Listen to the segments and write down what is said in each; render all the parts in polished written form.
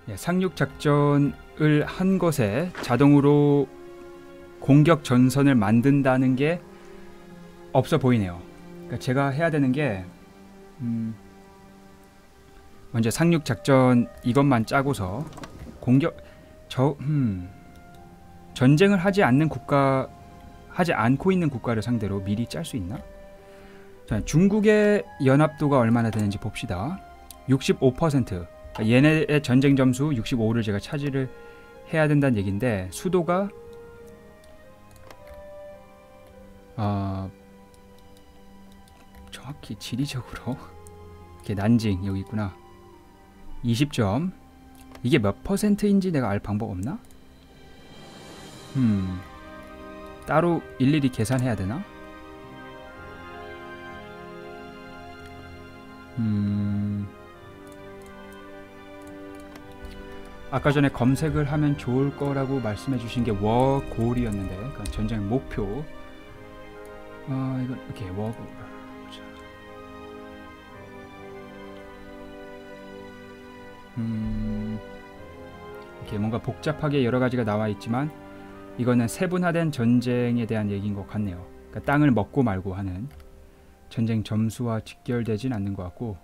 예, 상륙 작전을 한 것에 자동으로 공격 전선을 만든다는 게 없어 보이네요. 그러니까 제가 해야 되는 게 먼저 상륙 작전 이것만 짜고서 전쟁을 하지 않고 있는 국가를 상대로 미리 짤 수 있나? 자, 중국의 연합도가 얼마나 되는지 봅시다. 65%. 그러니까 얘네의 전쟁 점수 65를 제가 차지를 해야 된다는 얘기인데 수도가 정확히 지리적으로 이렇게 난징 여기 있구나. 20점. 이게 몇 퍼센트인지 내가 알 방법 없나? 따로 일일이 계산해야 되나? 아까 전에 검색을 하면 좋을 거라고 말씀해 주신 게 워골이었는데, 그러니까 전쟁 목표. 이건 이렇게 워골. 이렇게 뭔가 복잡하게 여러 가지가 나와 있지만 이거는 세분화된 전쟁에 대한 얘기인 것 같네요. 그러니까 땅을 먹고 말고 하는 전쟁 점수와 직결되진 않는 것 같고,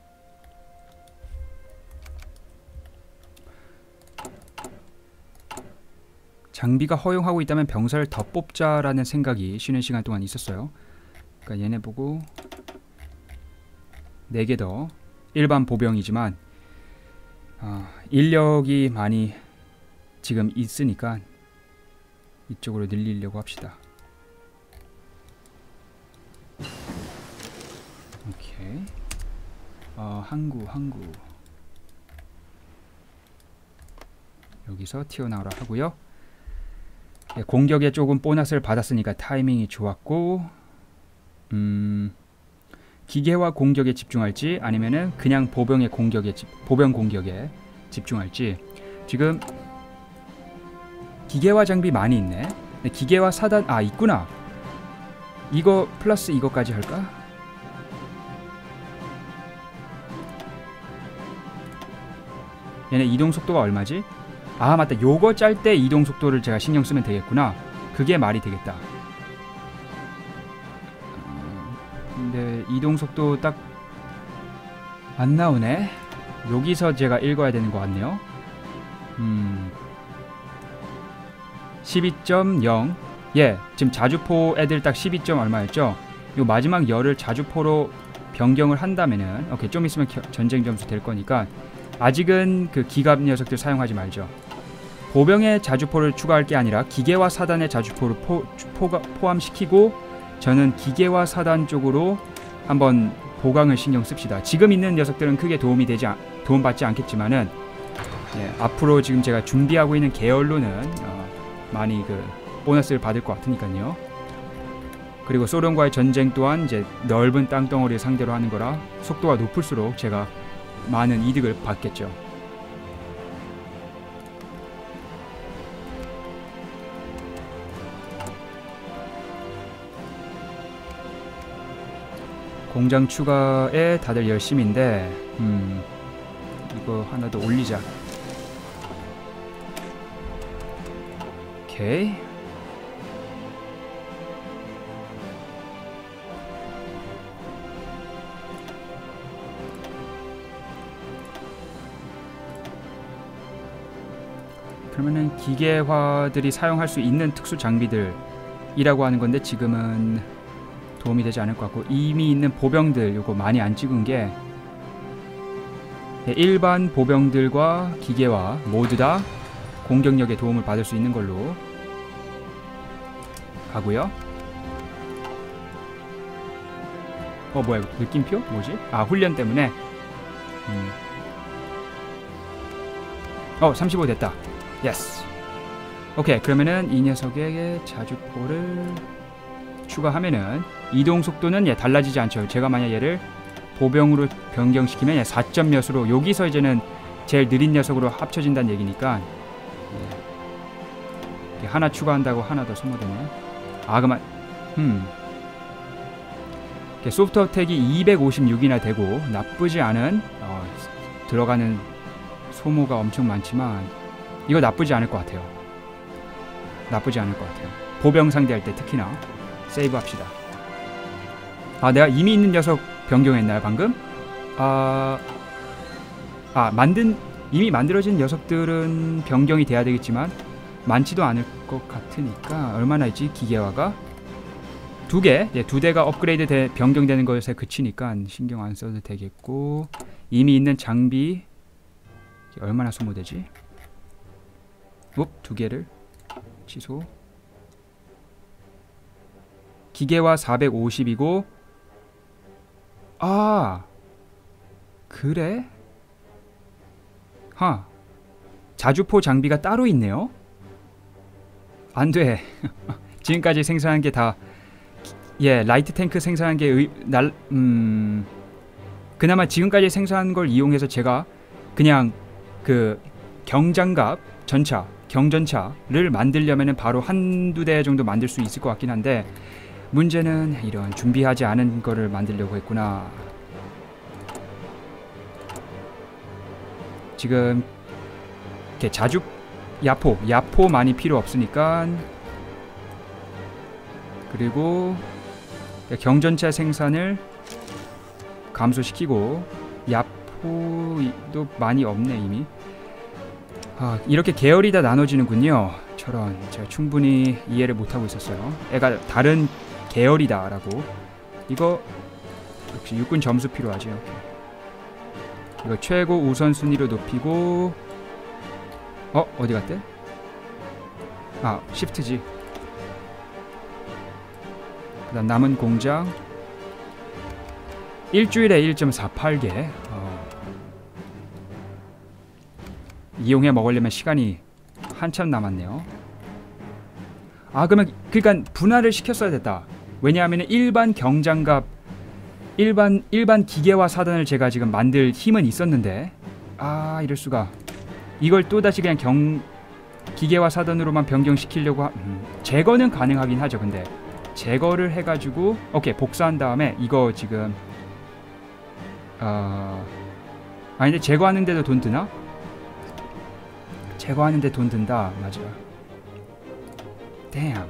장비가 허용하고 있다면 병사를 더 뽑자라는 생각이 쉬는 시간 동안 있었어요. 그러니까 얘네 보고 4개 더. 일반 보병이지만 인력이 많이 지금 있으니까 이쪽으로 늘리려고 합시다. 오케이. 항구 여기서 튀어나오라 하고요. 네, 공격에 조금 보너스를 받았으니까 타이밍이 좋았고, 기계화 공격에 집중할지 아니면은 그냥 보병 공격에 집중할지. 지금 기계화 장비 많이 있네. 근데 기계화 사단 있구나. 이거 플러스 이거까지 할까? 얘네 이동 속도가 얼마지? 맞다. 요거 짤 때 이동 속도를 제가 신경 쓰면 되겠구나. 그게 말이 되겠다. 근데 이동 속도 딱 안 나오네. 여기서 제가 읽어야 되는 것 같네요. 12.0. 예, 지금 자주포 애들 딱 12점 얼마였죠? 요 마지막 열을 자주포로 변경을 한다면은 오케이, 좀 있으면 전쟁 점수 될 거니까 아직은 그 기갑 녀석들 사용하지 말죠. 보병의 자주포를 추가할 게 아니라 기계화 사단의 자주포를 포함시키고 저는 기계화 사단 쪽으로 한번 보강을 신경 씁시다. 지금 있는 녀석들은 크게 도움받지 않겠지만은 앞으로 지금 제가 준비하고 있는 계열로는 많이 그 보너스를 받을 것 같으니까요. 그리고 소련과의 전쟁 또한 이제 넓은 땅덩어리를 상대로 하는 거라 속도가 높을수록 제가 많은 이득을 받겠죠. 공장 추가에 다들 열심인데 이거 하나 더 올리자. 오케이. 그러면은 기계화들이 사용할 수 있는 특수 장비들이라고 하는 건데 지금은 도움이 되지 않을 것 같고, 이미 있는 보병들 요거 많이 안 찍은 게 일반 보병들과 기계화 모두 다 공격력에 도움을 받을 수 있는 걸로 가고요. 뭐야 이거 느낌표? 뭐지? 훈련 때문에 35 됐다. 예스. 오케이, 그러면은 이 녀석에게 자주포를 추가하면은 이동 속도는 달라지지 않죠. 제가 만약 얘를 보병으로 변경시키면 4점 몇으로 여기서 이제는 제일 느린 녀석으로 합쳐진다는 얘기니까 하나 추가한다고 하나 더 소모되네. 그만. 소프트어택이 256이나 되고 나쁘지 않은 들어가는 소모가 엄청 많지만 이거 나쁘지 않을 것 같아요. 나쁘지 않을 것 같아요. 보병 상대할 때 특히나. 세이브 합시다. 아, 내가 이미 있는 녀석 변경했나요 방금? 이미 만들어진 녀석들은 변경이 돼야 되겠지만 많지도 않을 것 같으니까. 얼마나 있지 기계화가? 2개, 예, 2대가 업그레이드 변경되는 것에 그치니까 신경 안 써도 되겠고, 이미 있는 장비 얼마나 소모되지? 2개를 취소. 기계화 450이고, 아 그래? 자주포 장비가 따로 있네요? 안돼. 지금까지 생산한 게 다, 예, 라이트 탱크 생산한 게 그나마 지금까지 생산한 걸 이용해서 제가 그냥 그 경장갑 전차, 경전차를 만들려면은 바로 1~2대 정도 만들 수 있을 것 같긴 한데, 문제는 이런 준비하지 않은 거를 만들려고 했구나. 지금 이렇게 야포 많이 필요 없으니까. 그리고 경전차 생산을 감소시키고, 야포도 많이 없네 이미. 이렇게 계열이 다 나눠지는군요. 저런, 제가 충분히 이해를 못하고 있었어요. 애가 다른 계열이다 라고. 이거 역시 육군 점수 필요하지. 오케이. 이거 최고 우선순위로 높이고, 어디 갔대? 시프트지. 그 다음 남은 공장 일주일에 1.48개. 이용해 먹으려면 시간이 한참 남았네요. 그러면 그러니까 분할을 시켰어야 됐다. 왜냐하면 일반 경장갑, 일반 기계화 사단을 제가 지금 만들 힘은 있었는데, 이럴 수가. 이걸 또다시 그냥 기계화 사단으로만 변경시키려고 제거는 가능하긴 하죠. 근데 제거를 해가지고 오케이 복사한 다음에 이거 지금 근데 제거하는데도 돈 드나? 제거하는데 돈 든다. 맞아. damn.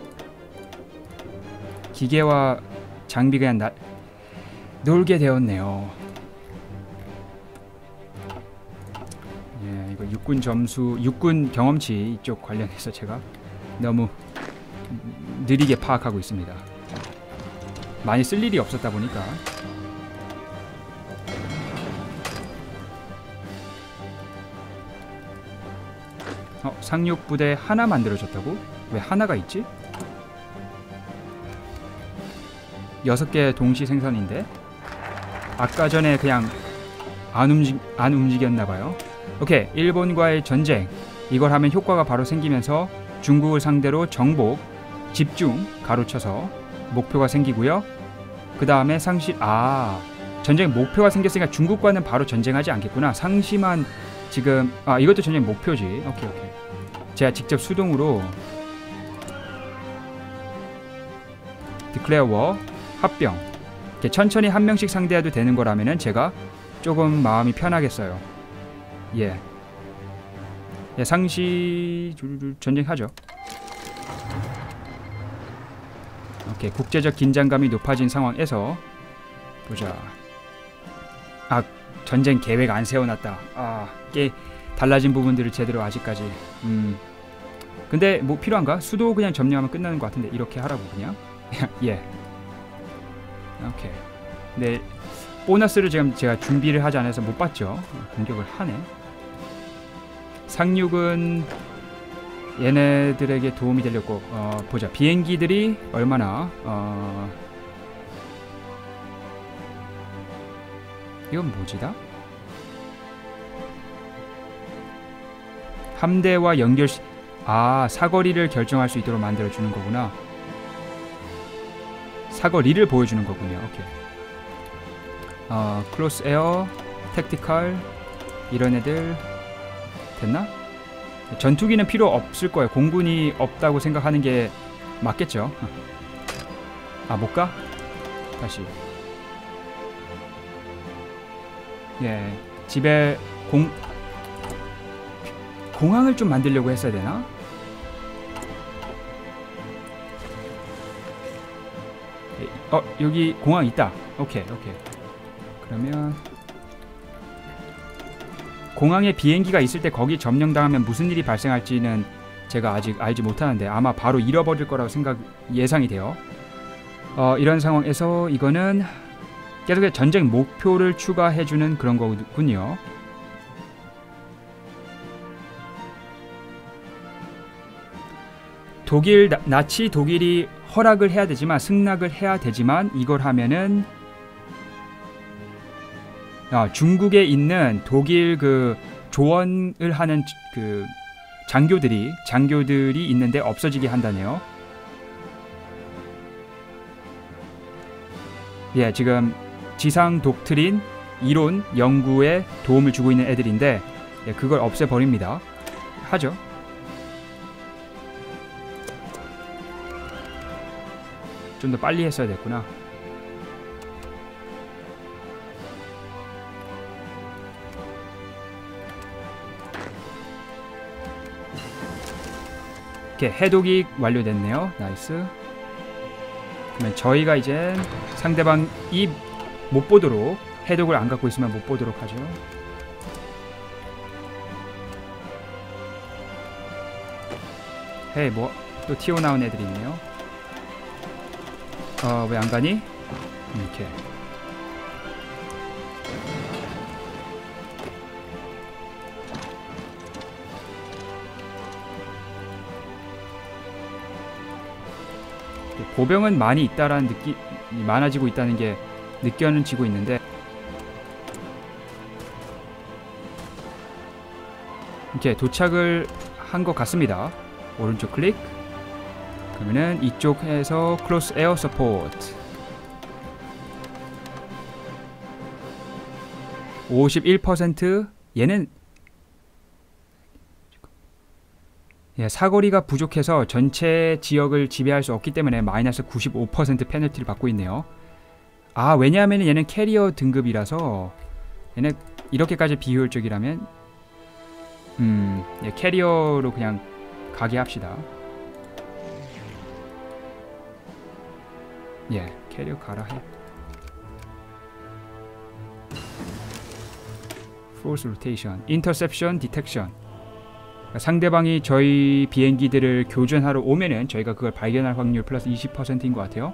기계화 장비 그냥 놀게 되었네요. 예, 이거 육군 점수, 육군 경험치 이쪽 관련해서 제가 너무 느리게 파악하고 있습니다. 많이 쓸 일이 없었다 보니까. 상륙부대 하나 만들어졌다고? 왜 하나가 있지? 6개 동시 생산인데? 아까 전에 그냥 안 움직였나봐요. 오케이, 일본과의 전쟁. 이걸 하면 효과가 바로 생기면서 중국을 상대로 정복, 집중, 가로쳐서 목표가 생기고요. 그 다음에 전쟁 목표가 생겼으니까 중국과는 바로 전쟁하지 않겠구나. 상시만 지금 이것도 전쟁 목표지. 오케이. 제가 직접 수동으로 Declare War, 합병. 이렇게 천천히 한 명씩 상대해도 되는 거라면은 제가 조금 마음이 편하겠어요. 예, 상시 전쟁하죠. 오케이, 국제적 긴장감이 높아진 상황에서 보자. 전쟁 계획 안 세워놨다. 꽤 달라진 부분들을 제대로 아직까지. 근데 뭐 필요한가? 수도 그냥 점령하면 끝나는 것 같은데 이렇게 하라고 그냥. 예. 오케이. 네, 보너스를 지금 제가 준비를 하지 않아서 못 봤죠. 공격을 하네. 상륙은 얘네들에게 도움이 되려고. 보자. 비행기들이 얼마나 이건 뭐지다? 함대와 사거리를 결정할 수 있도록 만들어주는 거구나. 사거리를 보여주는 거군요. 오케이. 클로스 에어, 택티컬 이런 애들 됐나? 전투기는 필요 없을 거예요. 공군이 없다고 생각하는 게 맞겠죠. 못 가? 다시. 예, 집에 공항을 좀 만들려고 했어야 되나? 여기 공항 있다. 오케이. 그러면 공항에 비행기가 있을 때 거기 점령당하면 무슨 일이 발생할지는 제가 아직 알지 못하는데 아마 바로 잃어버릴 거라고 예상이 돼요. 이런 상황에서 이거는 계속해서 전쟁 목표를 추가해주는 그런 거군요. 나치 독일이 허락을 해야 되지만 승낙을 해야 되지만 이걸 하면은 중국에 있는 독일 그 조언을 하는 그 장교들이 있는데 없어지게 한다네요. 예, 지금 지상 독트린 이론 연구에 도움을 주고 있는 애들인데 예, 그걸 없애버립니다. 하죠. 좀 더 빨리 했어야 됐구나. 이렇게 해독이 완료됐네요. 나이스. 그러면 저희가 이제 상대방이 못 보도록 해독을 안 갖고 있으면 못 보도록 하죠. 헤이, 뭐 또 튀어나온 애들이 있네요. 왜 안 가니? 이렇게. 보병은 많이 있다라는 많아지고 있다는 게 느껴지고 있는데 이렇게 도착을 한 것 같습니다. 오른쪽 클릭. 그러면은 이쪽에서 클로스 에어 서포트 51%. 얘는 사거리가 부족해서 전체 지역을 지배할 수 없기 때문에 마이너스 95% 페널티를 받고 있네요. 왜냐하면 얘는 캐리어 등급이라서 얘는 이렇게까지 비효율적이라면 캐리어로 그냥 가게 합시다. 캐리어 가라 해. Force Rotation, Interception, Detection. 상대방이 저희 비행기들을 교전하러 오면은 저희가 그걸 발견할 확률 플러스 20%인 것 같아요.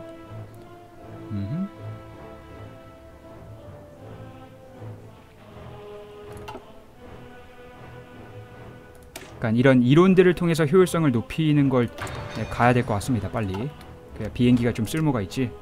그러니까 이런 이론들을 통해서 효율성을 높이는 걸 가야 될 것 같습니다. 빨리. 그래야 비행기가 좀 쓸모가 있지.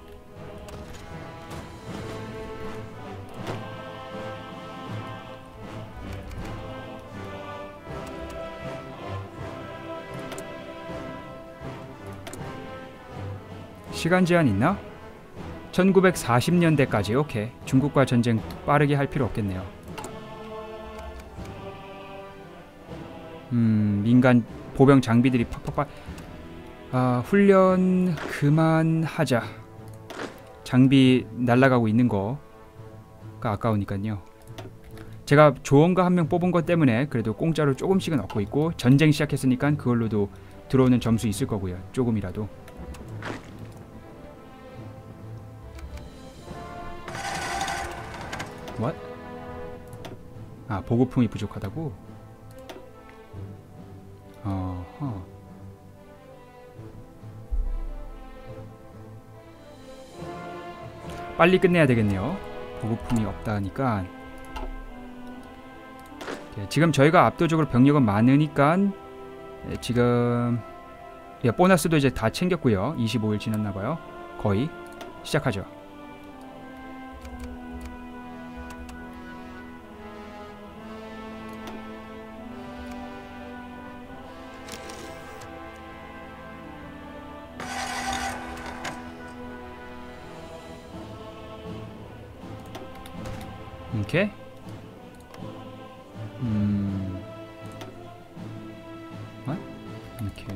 시간 제한 있나? 1940년대까지. 오케이. 중국과 전쟁 빠르게 할 필요 없겠네요. 민간 보병 장비들이 팍팍팍. 훈련 그만하자. 장비 날아가고 있는 거가 아까우니까요. 제가 조언가 한 명 뽑은 것 때문에 그래도 공짜로 조금씩은 얻고 있고 전쟁 시작했으니까 그걸로도 들어오는 점수 있을 거고요. 조금이라도. What? 보급품이 부족하다고? 어허. 빨리 끝내야 되겠네요. 보급품이 없다니까. 지금 저희가 압도적으로 병력은 많으니까 지금 보너스도 이제 다 챙겼고요. 25일 지났나봐요. 거의 시작하죠. 이렇게 이렇게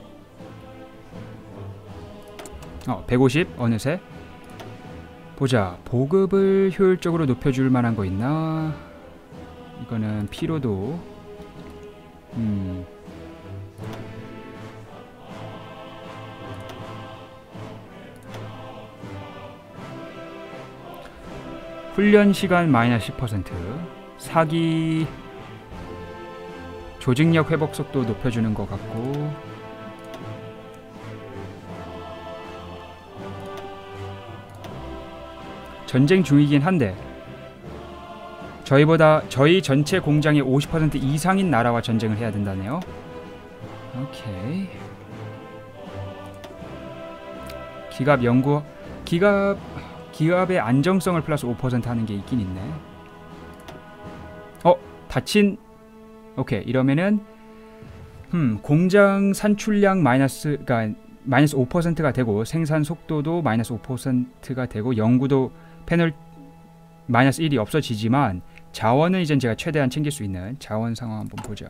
150 어느새. 보자. 보급을 효율적으로 높여줄 만한 거 있나? 이거는 피로도 훈련 시간 마이너스 10%, 사기 조직력 회복 속도 높여주는 것 같고, 전쟁 중이긴 한데 저희 전체 공장의 50% 이상인 나라와 전쟁을 해야 된다네요. 오케이. 기갑의 안정성을 플러스 5% 하는 게 있긴 있네. 다친. 오케이. 이러면은 공장 산출량 마이너스가 마이너스 5%가 되고, 생산 속도도 마이너스 5%가 되고, 연구도 패널 마이너스 1이 없어지지만, 자원은 이젠 제가 최대한 챙길 수 있는 자원 상황 한번 보자.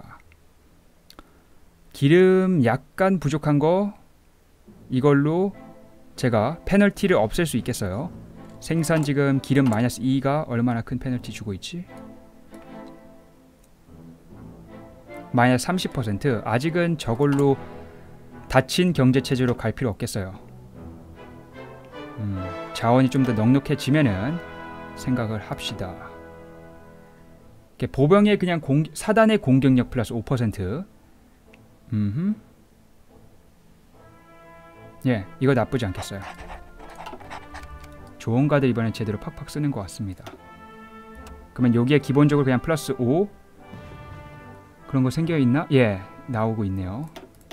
기름 약간 부족한 거, 이걸로 제가 페널티를 없앨 수 있겠어요. 생산 지금 기름 마이너스 2가 얼마나 큰 페널티 주고 있지? 마이너스 30%. 아직은 저걸로 닫힌 경제체제로 갈 필요 없겠어요. 자원이 좀 더 넉넉해지면은 생각을 합시다. 보병의 그냥 사단의 공격력 플러스 5%. 예, 이거 나쁘지 않겠어요. 좋은 가드 이번엔 제대로 팍팍 쓰는 것 같습니다. 그러면 여기에 기본적으로 그냥 플러스 5 그런 거 생겨있나? 예, 나오고 있네요.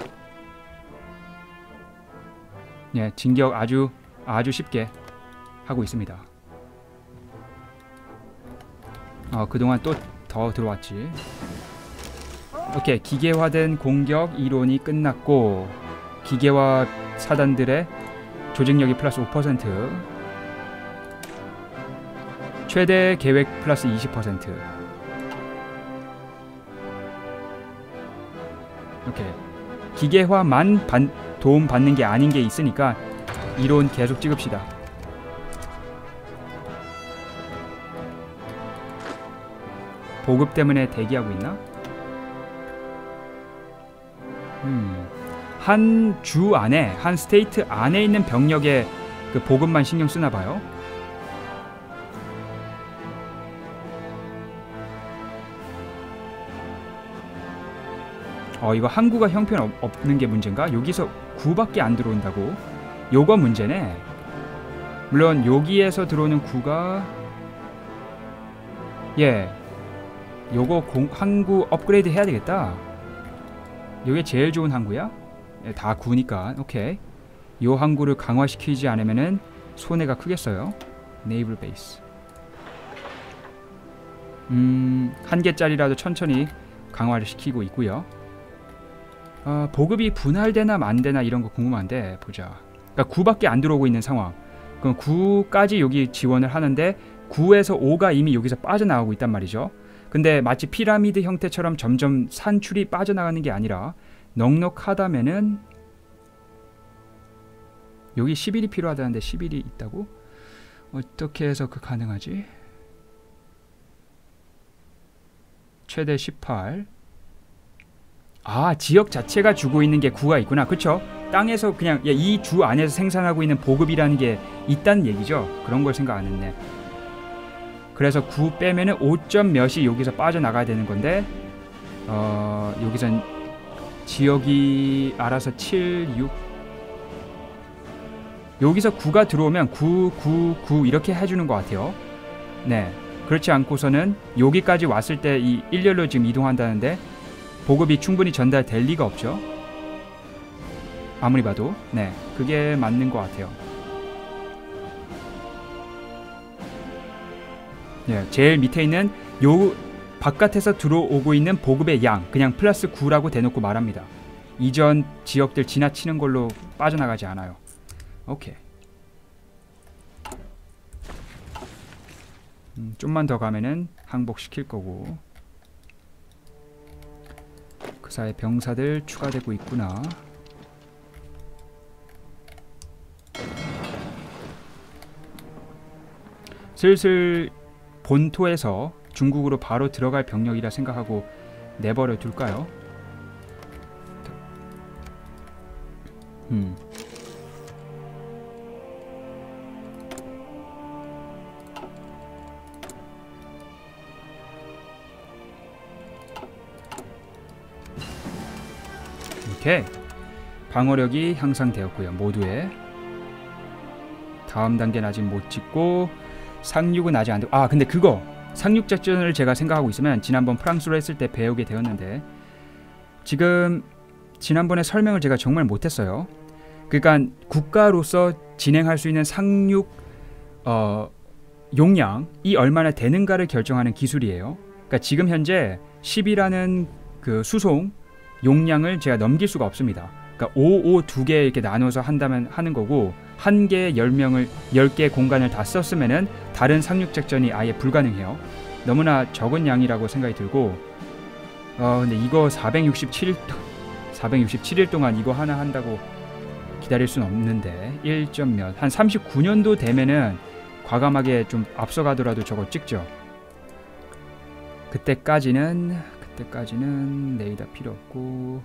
예, 진격 아주 쉽게 하고 있습니다. 그동안 또 더 들어왔지. 오케이, 기계화된 공격 이론이 끝났고, 기계화 사단들의 조직력이 플러스 5%, 최대 계획 플러스 20%. 오케이, 기계화만 도움 받는 게 아닌 게 있으니까 이론 계속 찍읍시다. 보급 때문에 대기하고 있나? 한 주 안에, 한 스테이트 안에 있는 병력의 그 보급만 신경 쓰나 봐요. 이거 항구가 형편없는 게 문제인가? 여기서 구밖에 안 들어온다고? 요거 문제네. 물론 여기에서 들어오는 구가, 예, 요거 항구 업그레이드 해야 되겠다. 요게 제일 좋은 항구야? 예, 다 구니까. 오케이, 요 항구를 강화시키지 않으면은 손해가 크겠어요. 네이블 베이스. 한 개짜리라도 천천히 강화를 시키고 있고요. 보급이 분할되나 만되나 이런 거 궁금한데 보자. 그러니까 9밖에 안 들어오고 있는 상황. 그럼 9까지 여기 지원을 하는데 9에서 5가 이미 여기서 빠져나가고 있단 말이죠. 근데 마치 피라미드 형태처럼 점점 산출이 빠져나가는 게 아니라 넉넉하다면은, 여기 11이 필요하다는데 11이 있다고? 어떻게 해서 그 가능하지? 최대 18. 지역 자체가 주고 있는 게 9가 있구나. 그쵸? 땅에서 그냥 이 주 안에서 생산하고 있는 보급이라는 게 있다는 얘기죠. 그런 걸 생각 안 했네. 그래서 9 빼면은 5점 몇이 여기서 빠져나가야 되는 건데, 여기선 지역이 알아서 7, 6, 여기서 9가 들어오면 9, 9, 9 이렇게 해주는 것 같아요. 네, 그렇지 않고서는 여기까지 왔을 때 이 일렬로 지금 이동한다는데 보급이 충분히 전달될 리가 없죠. 아무리 봐도. 네, 그게 맞는 것 같아요. 예, 제일 밑에 있는 요 바깥에서 들어오고 있는 보급의 양, 그냥 플러스 9라고 대놓고 말합니다. 이전 지역들 지나치는 걸로 빠져나가지 않아요. 오케이. 좀만 더 가면은 항복시킬 거고. 그 사이 병사들 추가되고 있구나. 슬슬 본토에서 중국으로 바로 들어갈 병력이라 생각하고 내버려 둘까요? 음. 오케이. 방어력이 향상되었고요. 모두의. 다음 단계는 아직 못 찍고 상륙은 아직 안 되고. 아, 근데 그거 상륙 작전을 제가 생각하고 있으면 지난번 프랑스로 했을 때 배우게 되었는데 지금 지난번에 설명을 제가 정말 못했어요. 그러니까 국가로서 진행할 수 있는 상륙 용량이 얼마나 되는가를 결정하는 기술이에요. 그러니까 지금 현재 10이라는 그 수송 용량을 제가 넘길 수가 없습니다. 그러니까 5, 2개 이렇게 나눠서 한다면 하는 거고 한 개에 10개 공간을 다 썼으면은 다른 상륙 작전이 아예 불가능해요. 너무나 적은 양이라고 생각이 들고 근데 이거 467일 동안 이거 하나 한다고 기다릴 수는 없는데 1점 몇 한 39년도 되면은 과감하게 좀 앞서가더라도 저거 찍죠. 그때까지는 레이더 필요 없고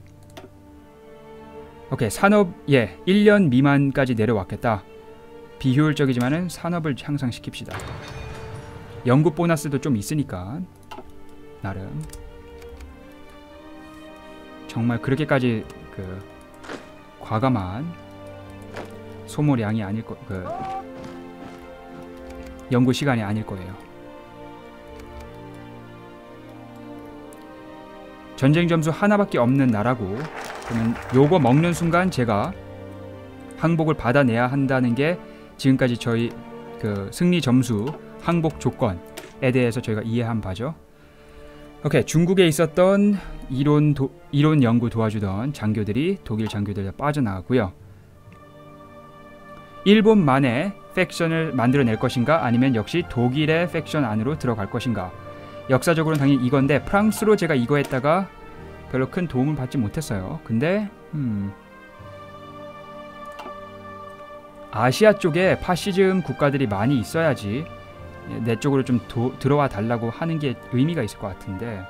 오케이. 산업 1년 미만까지 내려왔겠다. 비효율적이지만은 산업을 향상시킵시다. 연구 보너스도 좀 있으니까 나름 정말 그렇게까지 그 과감한 소모량이 아닐 연구 시간이 아닐 거예요. 전쟁 점수 하나밖에 없는 나라고 그러면 요거 먹는 순간 제가 항복을 받아내야 한다는 게 지금까지 저희 그 승리 점수 항복 조건에 대해서 저희가 이해한 바죠. 오케이. 중국에 있었던 이론 연구 도와주던 장교들이 독일 장교들 다 빠져나가고요. 일본만의 팩션을 만들어낼 것인가 아니면 역시 독일의 팩션 안으로 들어갈 것인가. 역사적으로는 당연히 이건데 프랑스로 제가 이거 했다가 별로 큰 도움을 받지 못했어요. 근데 아시아 쪽에 파시즘 국가들이 많이 있어야지 내 쪽으로 좀 들어와 달라고 하는 게 의미가 있을 것 같은데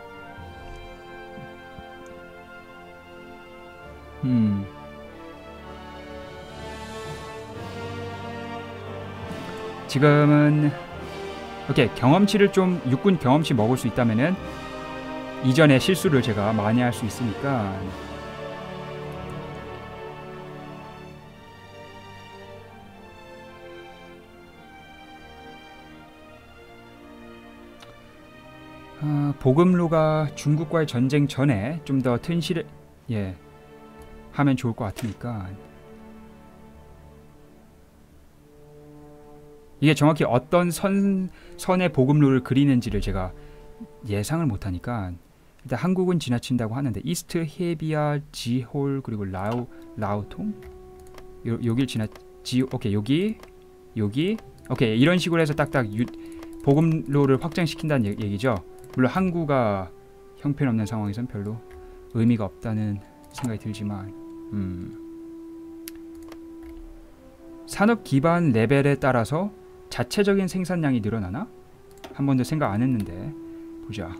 지금은 오케이. 경험치를 좀 육군 경험치 먹을 수 있다면은 이전의 실수를 제가 많이 할 수 있으니까 보금로가 중국과의 전쟁 전에 좀 더 튼실을 하면 좋을 것 같으니까 이게 정확히 어떤 선의 보금로를 그리는지를 제가 예상을 못하니까 일단 한국은 지나친다고 하는데 이스트 헤비아 지홀 그리고 라오통 여길 오케이. 여기 오케이. 이런 식으로 해서 딱딱 보금로를 확장시킨다는 얘기죠. 물론 항구가 형편없는 상황에선 별로 의미가 없다는 생각이 들지만 산업 기반 레벨에 따라서 자체적인 생산량이 늘어나나? 한 번도 생각 안 했는데 보자.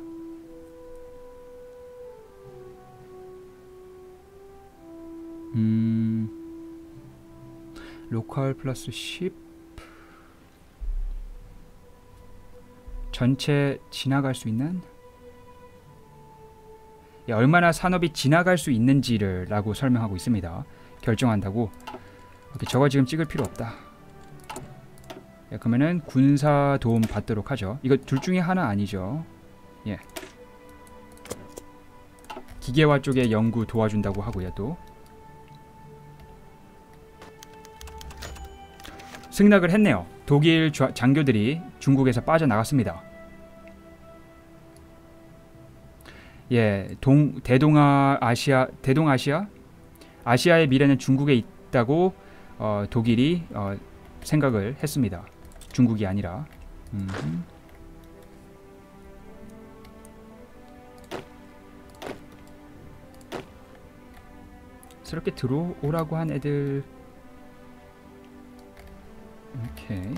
로컬 플러스 10 전체 지나갈 수 있는 얼마나 산업이 지나갈 수 있는지를 라고 설명하고 있습니다. 결정한다고. 오케이. 저거 지금 찍을 필요 없다. 그러면은 군사 도움 받도록 하죠. 이거 둘 중에 하나 아니죠. 기계화 쪽에 연구 도와준다고 하고요. 또 승낙을 했네요. 독일 장교들이 중국에서 빠져나갔습니다. 아시아의 미래는 중국에 있다고 독일이 생각을 했습니다. 중국이 아니라. 새롭게 들어오라고 한 애들. 오케이.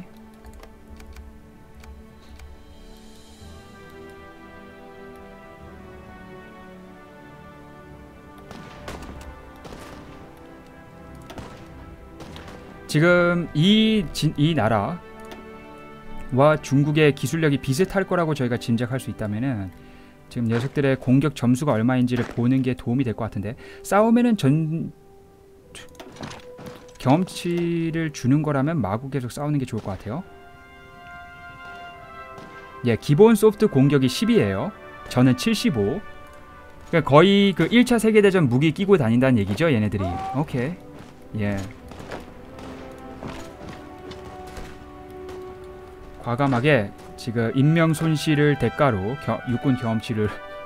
지금 이 나라와 중국의 기술력이 비슷할 거라고 저희가 짐작할 수 있다면은 지금 녀석들의 공격 점수가 얼마인지를 보는 게 도움이 될 것 같은데, 싸움에는 경험치를 주는 거라면 마구 계속 싸우는 게 좋을 것 같아요. 예, 기본 소프트 공격이 10이에요. 저는 75. 그러니까 거의 그 1차 세계대전 무기 끼고 다닌다는 얘기죠, 얘네들이. 오케이. 예. 과감하게 지금 인명 손실을 대가로 육군 경험치를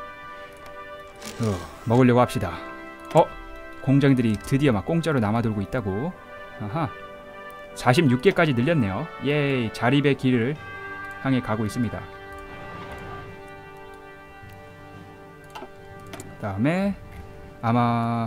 먹으려고 합시다. 공장들이 드디어 막 공짜로 남아돌고 있다고. 아하. 46개까지 늘렸네요. 예, 자립의 길을 향해 가고 있습니다. 그 다음에 아마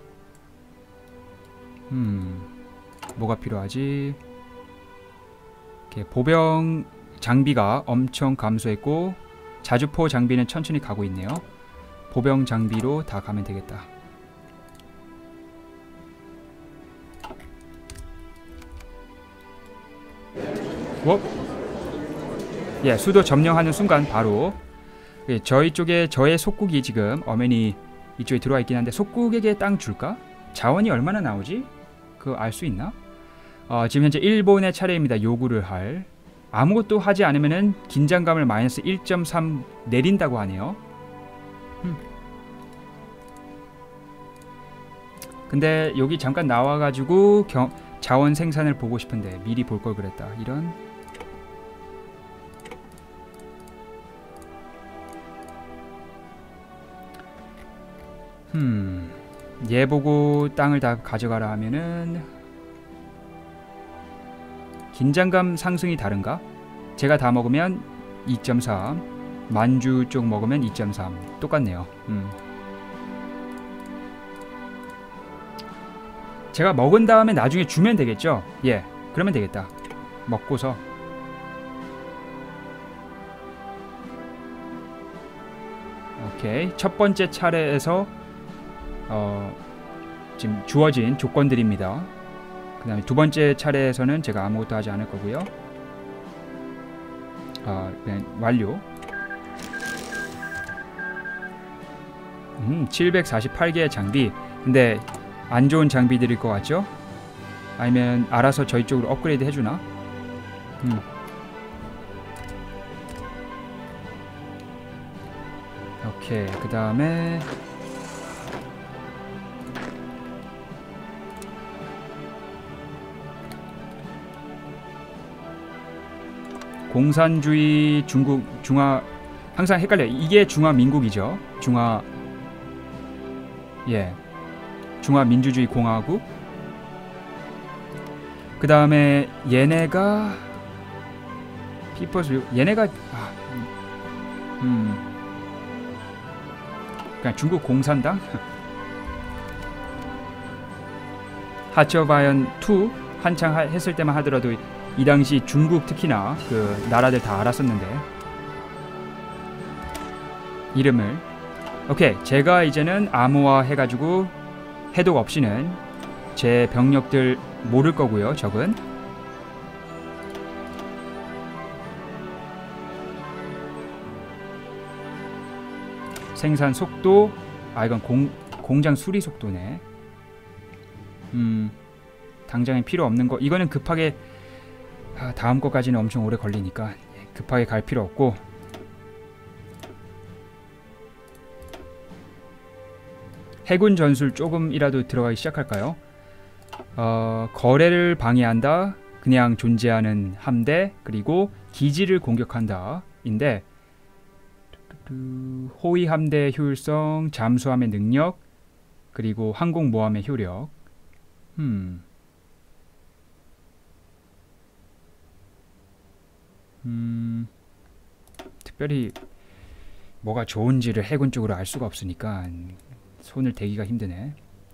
뭐가 필요하지? 이렇게 보병 장비가 엄청 감소했고 자주포 장비는 천천히 가고 있네요. 보병 장비로 다 가면 되겠다. 예, 수도 점령하는 순간 바로 저희 쪽에 저의 속국이 지금 어맨이 이쪽에 들어와 있긴 한데, 속국에게 땅 줄까? 자원이 얼마나 나오지? 그거 알 수 있나? 지금 현재 일본의 차례입니다. 요구를 할. 아무것도 하지 않으면은 긴장감을 마이너스 1.3 내린다고 하네요. 근데 여기 잠깐 나와가지고 자원 생산을 보고 싶은데 미리 볼 걸 그랬다. 이런. 얘 보고 땅을 다 가져가라 하면은 긴장감 상승이 다른가? 제가 다 먹으면 2.3, 만주 쪽 먹으면 2.3. 똑같네요. 제가 먹은 다음에 나중에 주면 되겠죠? 예, 그러면 되겠다. 먹고서. 오케이, 첫 번째 차례에서 지금 주어진 조건들입니다. 그 다음에 두 번째 차례에서는 제가 아무것도 하지 않을 거고요. 그냥 완료. 748개의 장비. 근데 안 좋은 장비들일 것 같죠? 아니면 알아서 저희 쪽으로 업그레이드 해주나? 오케이, 그 다음에 공산주의 중국 중화, 항상 헷갈려요. 이게 중화민국이죠. 중화민주주의 공화국. 그 다음에 얘네가 피퍼스, 얘네가 그냥 중국 공산당. 하처바이언 2 한창 했을 때만 하더라도 이 당시 중국 특히나 그 나라들 다 알았었는데 이름을. 오케이, 제가 이제는 암호화 해가지고 해독 없이는 제 병력들 모를 거고요. 적은 생산 속도, 이건 공장 수리 속도네. 당장에 필요 없는 거, 이거는 급하게 다음 거까지는 엄청 오래 걸리니까 급하게 갈 필요 없고. 해군 전술 조금이라도 들어가기 시작할까요? 거래를 방해한다, 그냥 존재하는 함대, 그리고 기지를 공격한다 인데, 호위 함대의 효율성, 잠수함의 능력, 그리고 항공모함의 효력. 특별히 뭐가 좋은지를 해군 쪽으로 알 수가 없으니까 손을 대기가 힘드네.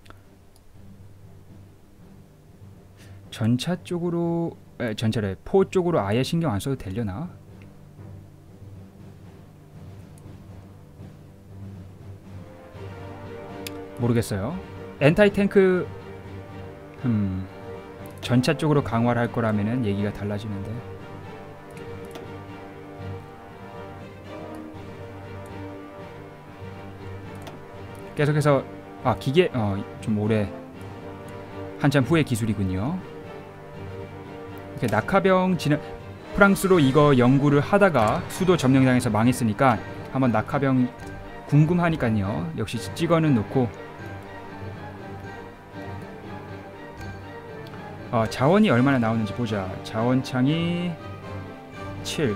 전차 쪽으로, 전차래 포 쪽으로 아예 신경 안 써도 되려나? 모르겠어요. 엔타이 탱크 전차 쪽으로 강화를 할 거라면은 얘기가 달라지는데. 계속해서 기계 좀 오래 한참 후의 기술이군요. 이렇게 낙하병 프랑스로 이거 연구를 하다가 수도 점령당해서 망했으니까 한번 낙하병 궁금하니까요. 역시 찍어는 놓고 자원이 얼마나 나오는지 보자. 자원창이 7.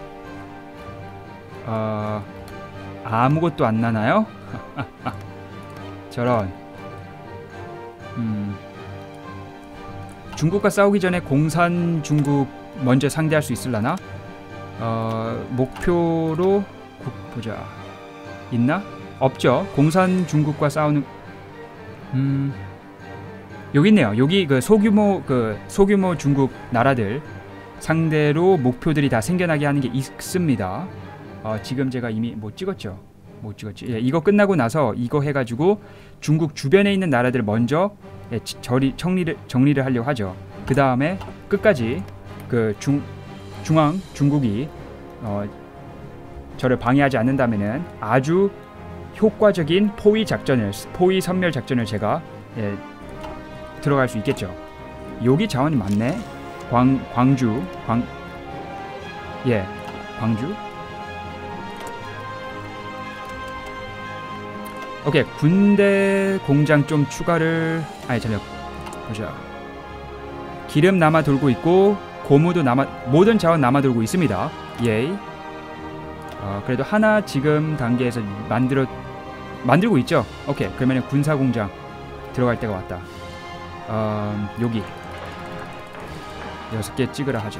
아무것도 안 나나요? 저런. 중국과 싸우기 전에 공산 중국 먼저 상대할 수 있을라나? 목표로 보자. 있나? 없죠. 공산 중국과 싸우는 여기 있네요. 여기 그 소규모 중국 나라들 상대로 목표들이 다 생겨나게 하는 게 있습니다. 지금 제가 이미 못 찍었지. 예, 이거 끝나고 나서 이거 해가지고 중국 주변에 있는 나라들 먼저 정리를 하려고 하죠. 그 다음에 끝까지 그 중국이 저를 방해하지 않는다면은 아주 효과적인 포위 선멸 작전을 제가 들어갈 수 있겠죠. 여기 자원이 많네. 광주. 오케이, 군대 공장 좀 추가를 보자. 기름 남아 돌고 있고 고무도 모든 자원 남아 돌고 있습니다. 예이. 그래도 하나 지금 단계에서 만들고 있죠. 오케이, 그러면 군사 공장 들어갈 때가 왔다. 여기 6개 찍으라 하죠.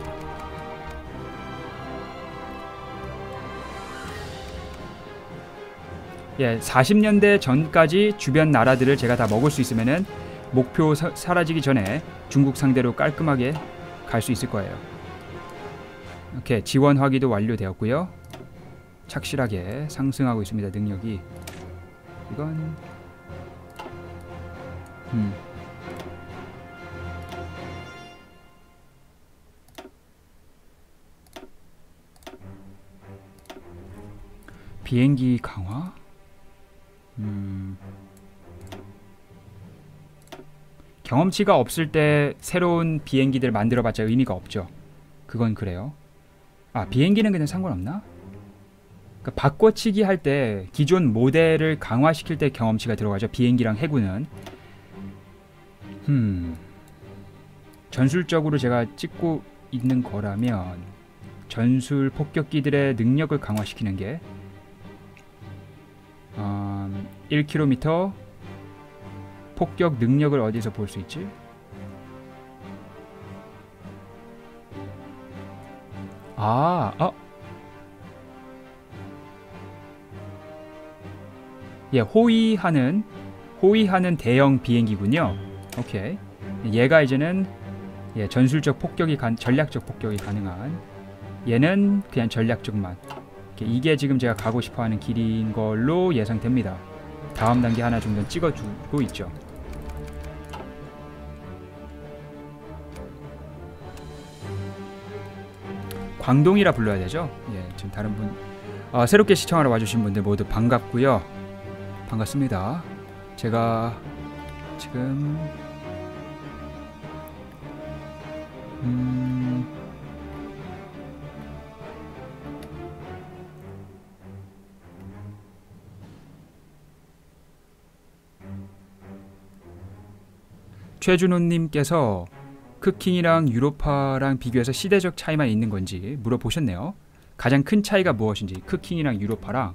예, 40년대 전까지 주변 나라들을 제가 다 먹을 수 있으면은 목표 사라지기 전에 중국 상대로 깔끔하게 갈 수 있을 거예요. 오케이, 지원 화기도 완료되었고요. 착실하게 상승하고 있습니다. 능력이. 이건 비행기 강화? 경험치가 없을 때 새로운 비행기들 만들어봤자 의미가 없죠. 그건 그래요. 비행기는 그냥 상관없나? 그러니까 바꿔치기 할 때 기존 모델을 강화시킬 때 경험치가 들어가죠. 비행기랑 해군은. 전술적으로 제가 찍고 있는 거라면 전술 폭격기들의 능력을 강화시키는 게 1km 폭격 능력을 어디서 볼 수 있지? 예, 호위하는 대형 비행기군요. 오케이. 얘가 이제는 전술적 폭격이 전략적 폭격이 가능한. 얘는 그냥 전략적만. 이게 지금 제가 가고 싶어하는 길인 걸로 예상됩니다. 다음 단계 하나 정도 찍어주고 있죠. 광동이라 불러야 되죠. 예, 지금 다른 분 새롭게 시청하러 와주신 분들 모두 반갑고요. 반갑습니다. 제가 지금 최준호님께서 크킹이랑 유로파랑 비교해서 시대적 차이만 있는 건지 물어보셨네요. 가장 큰 차이가 무엇인지 크킹이랑 유로파랑.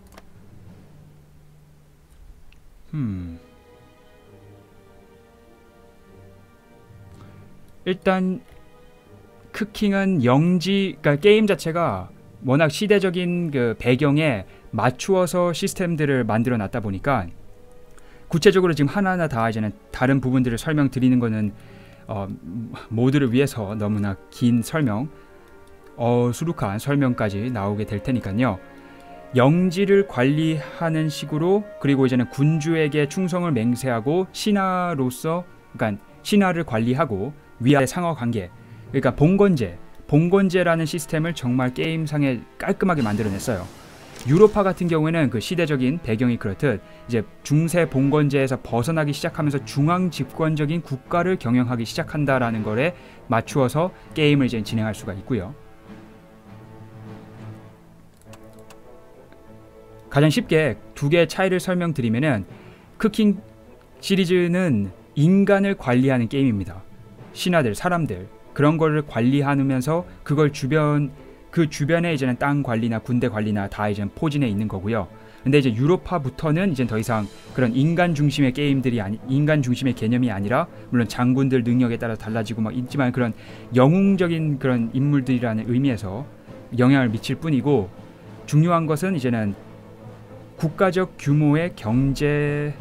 일단 크킹은 그러니까 게임 자체가 워낙 시대적인 그 배경에 맞추어서 시스템들을 만들어 놨다 보니까 구체적으로 지금 하나하나 다 이제는 다른 부분들을 설명드리는 거는 모두를 위해서 너무나 긴 설명, 수룩한 설명까지 나오게 될 테니까요. 영지를 관리하는 식으로, 그리고 이제는 군주에게 충성을 맹세하고 신하로서, 그러니까 신하를 관리하고 위아래 상하 관계, 그러니까 봉건제라는 시스템을 정말 게임상에 깔끔하게 만들어냈어요. 유로파 같은 경우에는 그 시대적인 배경이 그렇듯 이제 중세 봉건제에서 벗어나기 시작하면서 중앙 집권적인 국가를 경영하기 시작한다라는 거에 맞추어서 게임을 이제 진행할 수가 있고요. 가장 쉽게 두 개의 차이를 설명드리면은 크킹 시리즈는 인간을 관리하는 게임입니다. 신하들, 사람들 그런 거를 관리하면서 그걸 그 주변에 이제는 땅 관리나 군대 관리나 다 이제 포진해 있는 거고요. 근데 이제 유로파부터는 이제 더 이상 그런 인간 중심의 인간 중심의 개념이 아니라 물론 장군들 능력에 따라 달라지고 막 있지만 그런 영웅적인 그런 인물들이라는 의미에서 영향을 미칠 뿐이고 중요한 것은 이제는 국가적 규모의 경제랑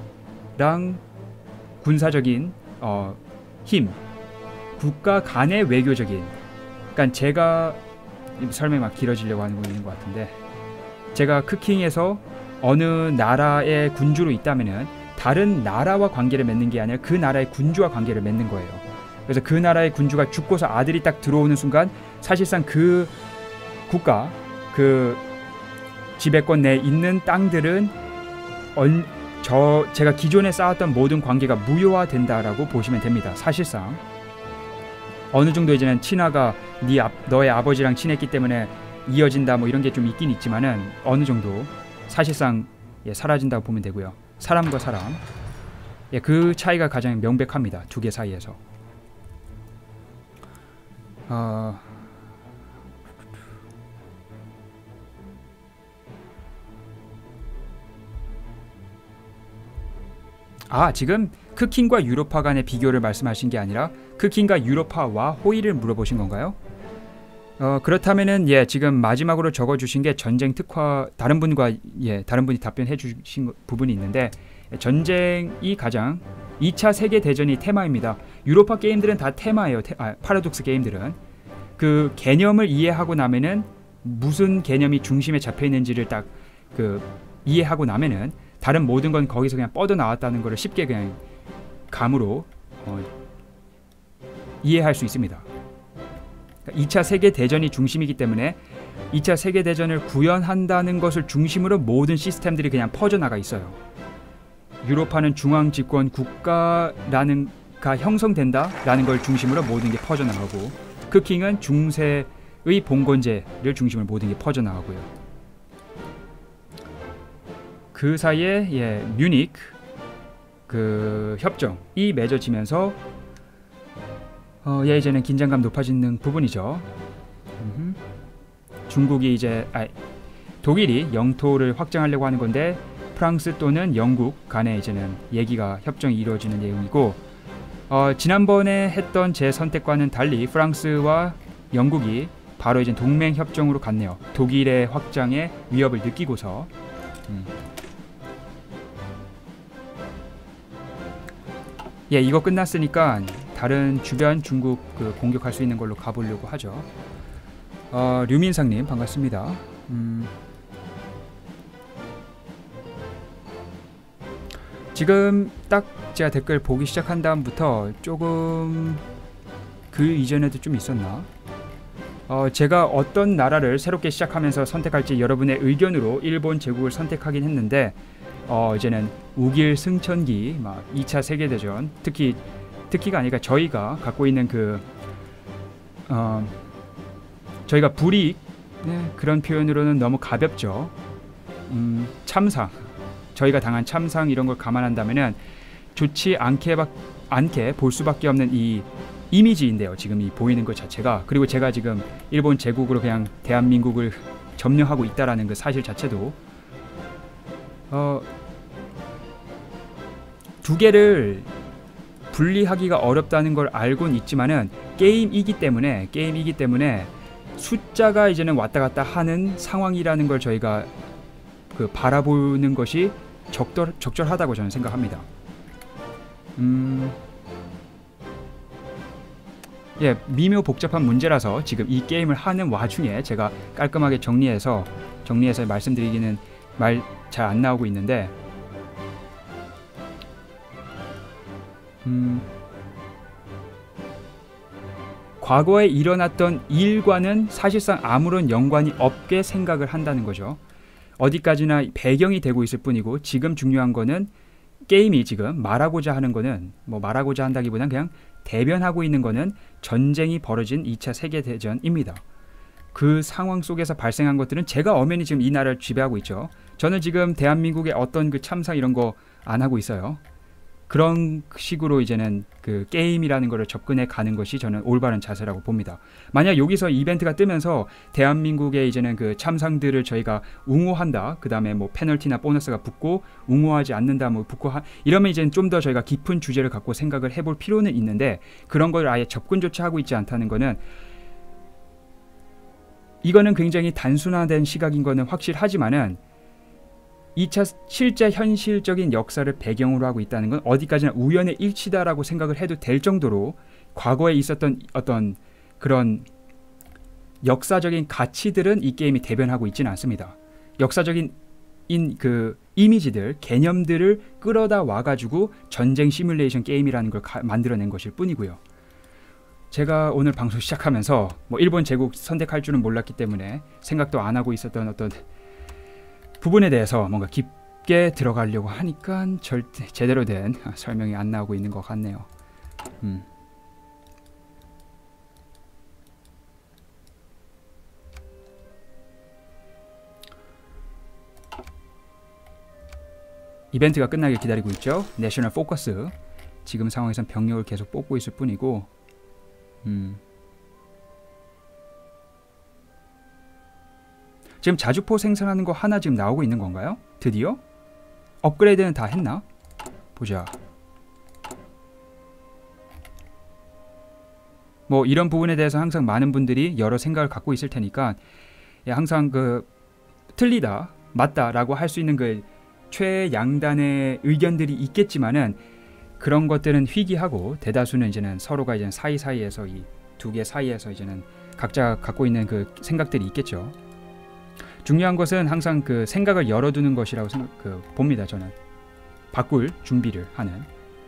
군사적인 힘, 국가 간의 외교적인, 그러니까 제가 설명이 막 길어지려고 하는 거 있는 것 같은데 제가 크킹에서 어느 나라의 군주로 있다면은 다른 나라와 관계를 맺는 게 아니라 그 나라의 군주와 관계를 맺는 거예요. 그래서 그 나라의 군주가 죽고서 아들이 딱 들어오는 순간 사실상 그 국가, 그 지배권 내에 있는 땅들은 제가 기존에 쌓았던 모든 관계가 무효화된다라고 보시면 됩니다. 사실상 어느 정도 이제는 친화가 너의 아버지랑 친했기 때문에 이어진다 뭐 이런 게 좀 있긴 있지만은 어느 정도 사실상 사라진다고 보면 되고요. 사람과 사람, 그 차이가 가장 명백합니다. 두 개 사이에서. 지금 크킹과 유로파 간의 비교를 말씀하신 게 아니라 크킹과 유로파와 호의를 물어보신 건가요? 그렇다면은 지금 마지막으로 적어주신 게 전쟁 특화, 다른 분이 답변해 주신 부분이 있는데 전쟁이 가장 2차 세계대전이 테마입니다. 유로파 게임들은 다 테마예요. 파라독스 게임들은 그 개념을 이해하고 나면은 무슨 개념이 중심에 잡혀 있는지를 딱 이해하고 나면은 다른 모든 건 거기서 그냥 뻗어 나왔다는 것을 쉽게 그냥 감으로 이해할 수 있습니다. 2차 세계대전이 중심이기 때문에 2차 세계대전을 구현한다는 것을 중심으로 모든 시스템들이 그냥 퍼져나가 있어요. 유로파는 중앙 집권 국가라는 가 형성된다라는 걸 중심으로 모든 게 퍼져나가고 크킹은 중세의 봉건제를 중심으로 모든 게 퍼져나가고요. 그 사이에 뮤닉 그 협정이 맺어지면서 이제는 긴장감 높아지는 부분이죠. 중국이 독일이 영토를 확장하려고 하는 건데 프랑스 또는 영국 간에 이제는 얘기가 협정이 이루어지는 내용이고 지난번에 했던 제 선택과는 달리 프랑스와 영국이 바로 이제 동맹 협정으로 갔네요. 독일의 확장에 위협을 느끼고서. 이거 끝났으니까 다른 주변 중국 공격할 수 있는 걸로 가보려고 하죠. 류민상님 반갑습니다. 지금 딱 제가 댓글 보기 시작한 다음부터 조금 그 이전에도 좀 있었나? 제가 어떤 나라를 새롭게 시작하면서 선택할지 여러분의 의견으로 일본 제국을 선택하긴 했는데 이제는 우길 승천기, 2차 세계대전, 특히가 아니라 저희가 갖고 있는 저희가 불이익, 그런 표현으로는 너무 가볍죠. 참상, 저희가 당한 참상 이런 걸 감안한다면은 좋지 않게 볼 수밖에 없는 이 이미지인데요. 지금 이 보이는 것 자체가. 그리고 제가 지금 일본 제국으로 그냥 대한민국을 점령하고 있다라는 그 사실 자체도 두 개를 분리하기가 어렵다는 걸 알고는 있지만은 게임이기 때문에 숫자가 이제는 왔다 갔다 하는 상황이라는 걸 저희가 바라보는 것이 적절하다고 저는 생각합니다. 미묘 복잡한 문제라서 지금 이 게임을 하는 와중에 제가 깔끔하게 정리해서 말씀드리기는 말 잘 안 나오고 있는데 과거에 일어났던 일과는 사실상 아무런 연관이 없게 생각을 한다는 거죠. 어디까지나 배경이 되고 있을 뿐이고 지금 중요한 거는 게임이 지금 말하고자 하는 거는 뭐 말하고자 한다기보다는 그냥 대변하고 있는 거는 전쟁이 벌어진 2차 세계대전입니다. 그 상황 속에서 발생한 것들은 제가 엄연히 지금 이 나라를 지배하고 있죠. 저는 지금 대한민국의 어떤 그 참사 이런 거 안 하고 있어요. 그런 식으로 이제는 그 게임이라는 거를 접근해 가는 것이 저는 올바른 자세라고 봅니다. 만약 여기서 이벤트가 뜨면서 대한민국의 이제는 그 참상들을 저희가 옹호한다. 그 다음에 뭐 페널티나 보너스가 붙고 옹호하지 않는다. 뭐 붙고 이러면 이제는 좀 더 저희가 깊은 주제를 갖고 생각을 해볼 필요는 있는데 그런 걸 아예 접근조차 하고 있지 않다는 거는 이거는 굉장히 단순화된 시각인 거는 확실하지만은 2차 실제 현실적인 역사를 배경으로 하고 있다는 건 어디까지나 우연의 일치다라고 생각을 해도 될 정도로 과거에 있었던 어떤 그런 역사적인 가치들은 이 게임이 대변하고 있지는 않습니다. 역사적인 그 이미지들, 개념들을 끌어다 와가지고 전쟁 시뮬레이션 게임이라는 걸 만들어낸 것일 뿐이고요. 제가 오늘 방송 시작하면서 뭐 일본 제국 선택할 줄은 몰랐기 때문에 생각도 안 하고 있었던 어떤 부분에 대해서 뭔가 깊게 들어가려고 하니까 절대 제대로 된 설명이 안 나오고 있는 것 같네요. 이벤트가 끝나길 기다리고 있죠. 내셔널 포커스. 지금 상황에선 병력을 계속 뽑고 있을 뿐이고 지금 자주포 생산하는 거 하나 지금 나오고 있는 건가요? 드디어? 업그레이드는 다 했나? 보자. 뭐 이런 부분에 대해서 항상 많은 분들이 여러 생각을 갖고 있을 테니까 항상 그 틀리다, 맞다라고 할 수 있는 그 최양단의 의견들이 있겠지만은 그런 것들은 희귀하고 대다수는 이제는 서로가 이제 사이사이에서 이 두 개 사이에서 이제는 각자 갖고 있는 그 생각들이 있겠죠. 중요한 것은 항상 그 생각을 열어두는 것이라고 봅니다. 저는 바꿀 준비를 하는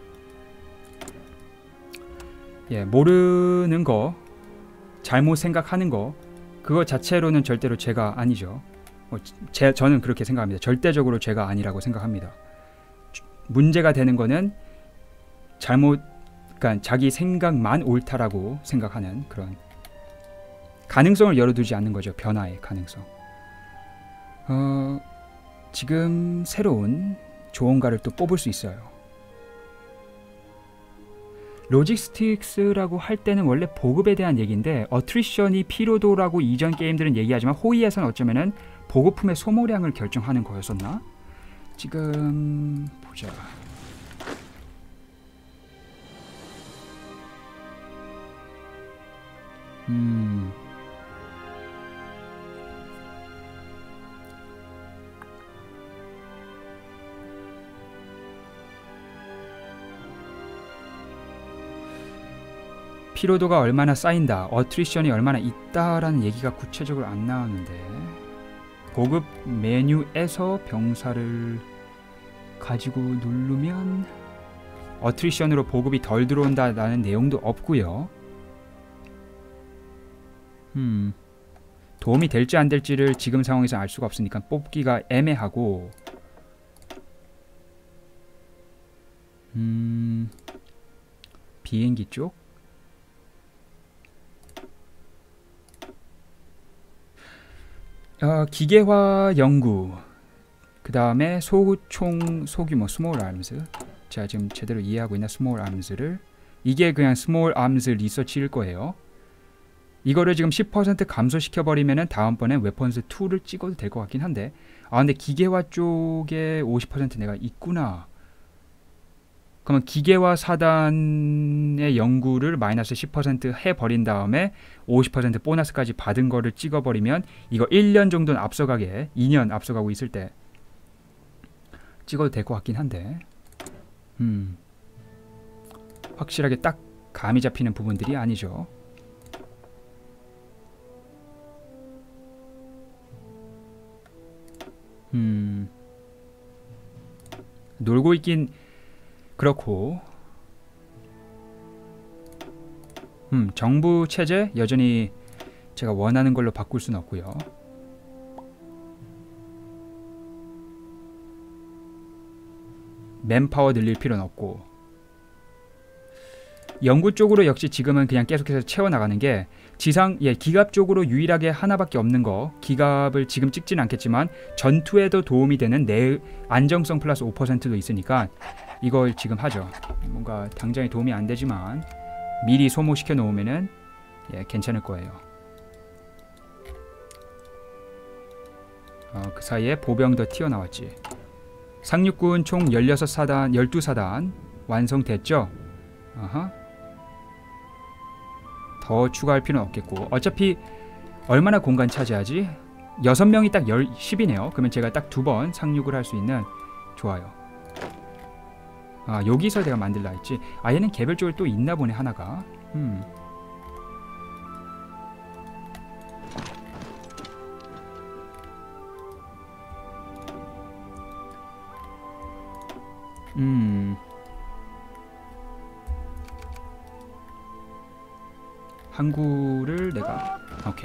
모르는 거 잘못 생각하는 거 그거 자체로는 절대로 죄가 아니죠. 저는 그렇게 생각합니다. 절대적으로 죄가 아니라고 생각합니다. 문제가 되는 거는 그러니까 자기 생각만 옳다라고 생각하는 그런 가능성을 열어두지 않는 거죠. 변화의 가능성. 지금 새로운 조언가를 또 뽑을 수 있어요. 로지스틱스라고 할 때는 원래 보급에 대한 얘기인데 어트리션이 피로도라고 이전 게임들은 얘기하지만 호의에서는 어쩌면은 보급품의 소모량을 결정하는 거였었나? 지금 보자. 피로도가 얼마나 쌓인다, 어트리션이 얼마나 있다라는 얘기가 구체적으로 안 나오는데 보급 메뉴에서 병사를 가지고 누르면 어트리션으로 보급이 덜 들어온다라는 내용도 없고요. 도움이 될지 안 될지를 지금 상황에서 알 수가 없으니까 뽑기가 애매하고 비행기 쪽 기계화 연구 그 다음에 소규모 스몰 아임스 제가 지금 제대로 이해하고 있나 스몰 아임스를 이게 그냥 스몰 아임스 리서치일 거예요. 이거를 지금 10% 감소시켜버리면은 다음번에 웨펀스 2를 찍어도 될 것 같긴 한데 근데 기계화 쪽에 50% 내가 있구나. 그러면 기계화 사단의 연구를 마이너스 10% 해버린 다음에 50% 보너스까지 받은 거를 찍어버리면 이거 1년 정도는 앞서가게 2년 앞서가고 있을 때 찍어도 될 것 같긴 한데 확실하게 딱 감이 잡히는 부분들이 아니죠. 놀고 있긴 그렇고 정부 체제 여전히 제가 원하는 걸로 바꿀 수는 없고요. 맨파워 늘릴 필요는 없고, 연구 쪽으로 역시 지금은 그냥 계속해서 채워나가는 게 지상, 기갑 쪽으로 유일하게 하나밖에 없는 거, 기갑을 지금 찍진 않겠지만 전투에도 도움이 되는 내 안정성 플러스 5%도 있으니까 이걸 지금 하죠. 뭔가 당장에 도움이 안 되지만 미리 소모시켜 놓으면은 괜찮을 거예요. 그 사이에 보병도 튀어나왔지. 상륙군 총 16사단, 12사단 완성됐죠? 더 추가할 필요는 없겠고, 어차피 얼마나 공간 차지하지? 6명이 딱 10이네요. 그러면 제가 딱 2번 상륙을 할 수 있는. 좋아요. 여기서 내가 만들라 했지. 얘는 개별적으로 또 있나 보네, 하나가. 항구를 내가 오케이.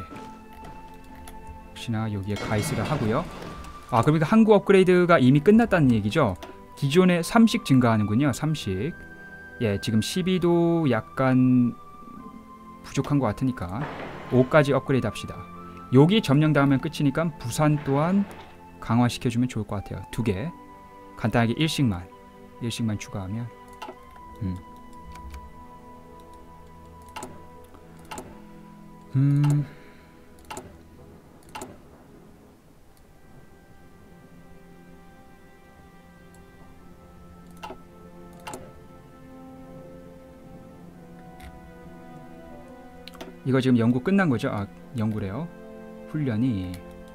혹시나 여기에 가이스를 하고요. 그러니까 항구 업그레이드가 이미 끝났다는 얘기죠. 기존에 3씩 증가하는군요. 3씩. 지금 12도 약간 부족한 것 같으니까 5까지 업그레이드 합시다. 여기 점령당하면 끝이니까 부산 또한 강화시켜주면 좋을 것 같아요. 2개. 간단하게 1씩만 추가하면. 이거 지금 연구 끝난 거죠? 연구래요. 훈련이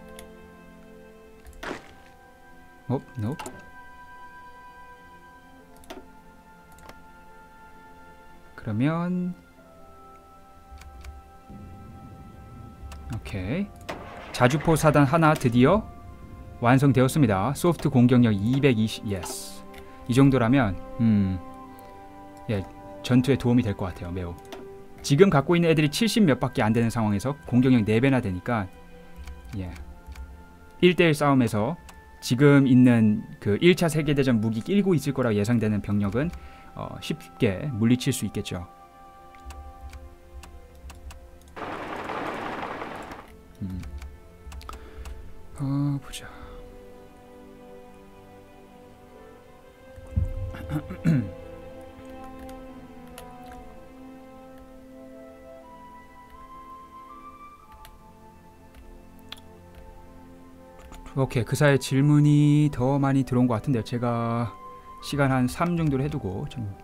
no. 그러면 오케이. 자주포 사단 하나 드디어 완성되었습니다. 소프트 공격력 220. 예스. 이 정도라면 전투에 도움이 될 것 같아요. 매우. 지금 갖고 있는 애들이 70 몇 밖에 안 되는 상황에서 공격력 4배나 되니까 1대1 싸움에서 지금 있는 그 1차 세계대전 무기 끼고 있을 거라 예상되는 병력은 쉽게 물리칠 수 있겠죠. 보자. 오케이. 그 사이에 질문이 더 많이 들어온 것 같은데요. 제가 시간 한 3 정도로 해두고 좀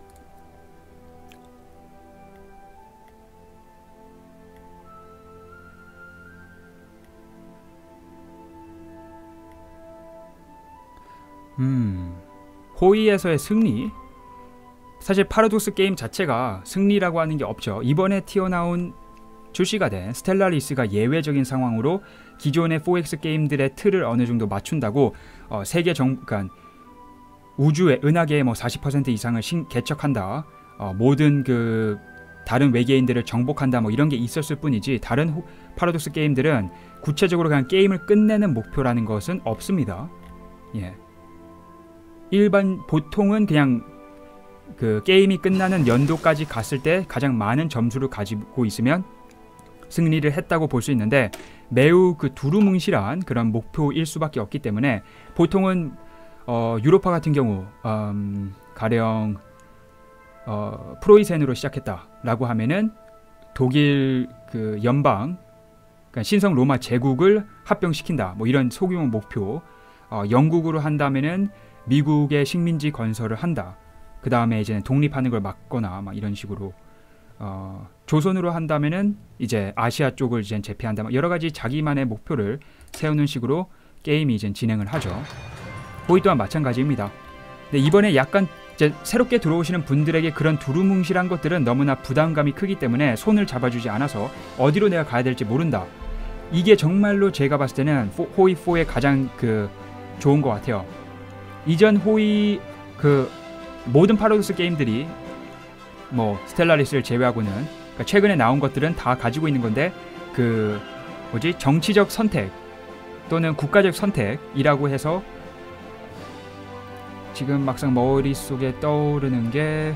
호위에서의 승리. 사실 파라독스 게임 자체가 승리라고 하는 게 없죠. 이번에 튀어나온 출시가 된 스텔라리스가 예외적인 상황으로 기존의 4X 게임들의 틀을 어느 정도 맞춘다고 세계 그러니까 우주의 은하계의 40% 이상을 개척한다. 모든 그 다른 외계인들을 정복한다. 이런 게 있었을 뿐이지 다른 파라독스 게임들은 구체적으로 그냥 게임을 끝내는 목표라는 것은 없습니다. 보통은 그냥 그 게임이 끝나는 연도까지 갔을 때 가장 많은 점수를 가지고 있으면 승리를 했다고 볼 수 있는데 매우 그 두루뭉실한 그런 목표일 수밖에 없기 때문에 보통은 유로파 같은 경우 가령 프로이센으로 시작했다라고 하면은 독일 그 연방 그러니까 신성 로마 제국을 합병시킨다. 이런 소규모 목표. 영국으로 한다면은 미국의 식민지 건설을 한다. 그 다음에 이제 독립하는 걸 막거나 이런 식으로. 조선으로 한다면은 이제 아시아 쪽을 이제 제패한다. 여러 가지 자기만의 목표를 세우는 식으로 게임이 이제 진행을 하죠. 호위 또한 마찬가지입니다. 근데 이번에 약간 이제 새롭게 들어오시는 분들에게 그런 두루뭉실한 것들은 너무나 부담감이 크기 때문에 손을 잡아주지 않아서 어디로 내가 가야 될지 모른다. 이게 정말로 제가 봤을 때는 호위 4의 가장 그 좋은 것 같아요. 이전 호위 그 모든 파라독스 게임들이 스텔라리스를 제외하고는 그러니까 최근에 나온 것들은 다 가지고 있는 건데 그 뭐지 정치적 선택 또는 국가적 선택이라고 해서 지금 막상 머릿속에 떠오르는 게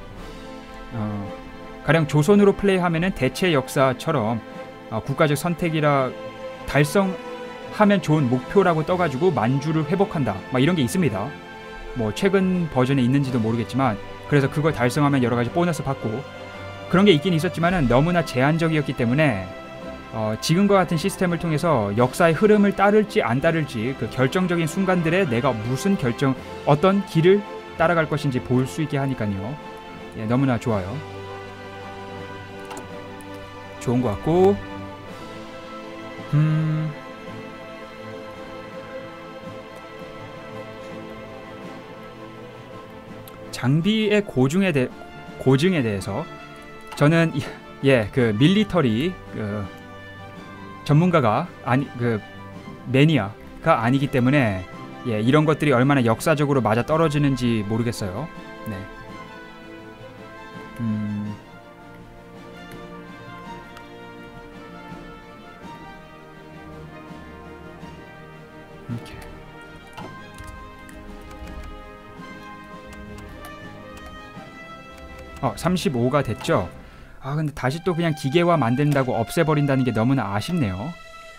가령 조선으로 플레이하면은 대체 역사처럼 국가적 선택이라 달성하면 좋은 목표라고 떠가지고 만주를 회복한다 막 이런 게 있습니다. 뭐 최근 버전에 있는지도 모르겠지만 그래서 그걸 달성하면 여러 가지 보너스 받고 그런 게 있긴 있었지만은 너무나 제한적이었기 때문에 지금과 같은 시스템을 통해서 역사의 흐름을 따를지 안 따를지 그 결정적인 순간들에 내가 무슨 어떤 길을 따라갈 것인지 볼 수 있게 하니까요. 예, 너무나 좋아요. 좋은 것 같고 장비의 고증에 대해서 저는 그 밀리터리 전문가가 매니아가 아니기 때문에 이런 것들이 얼마나 역사적으로 맞아 떨어지는지 모르겠어요. 네. 이렇게. 35가 됐죠? 근데 다시 또 그냥 기계화 만든다고 없애버린다는 게 너무나 아쉽네요.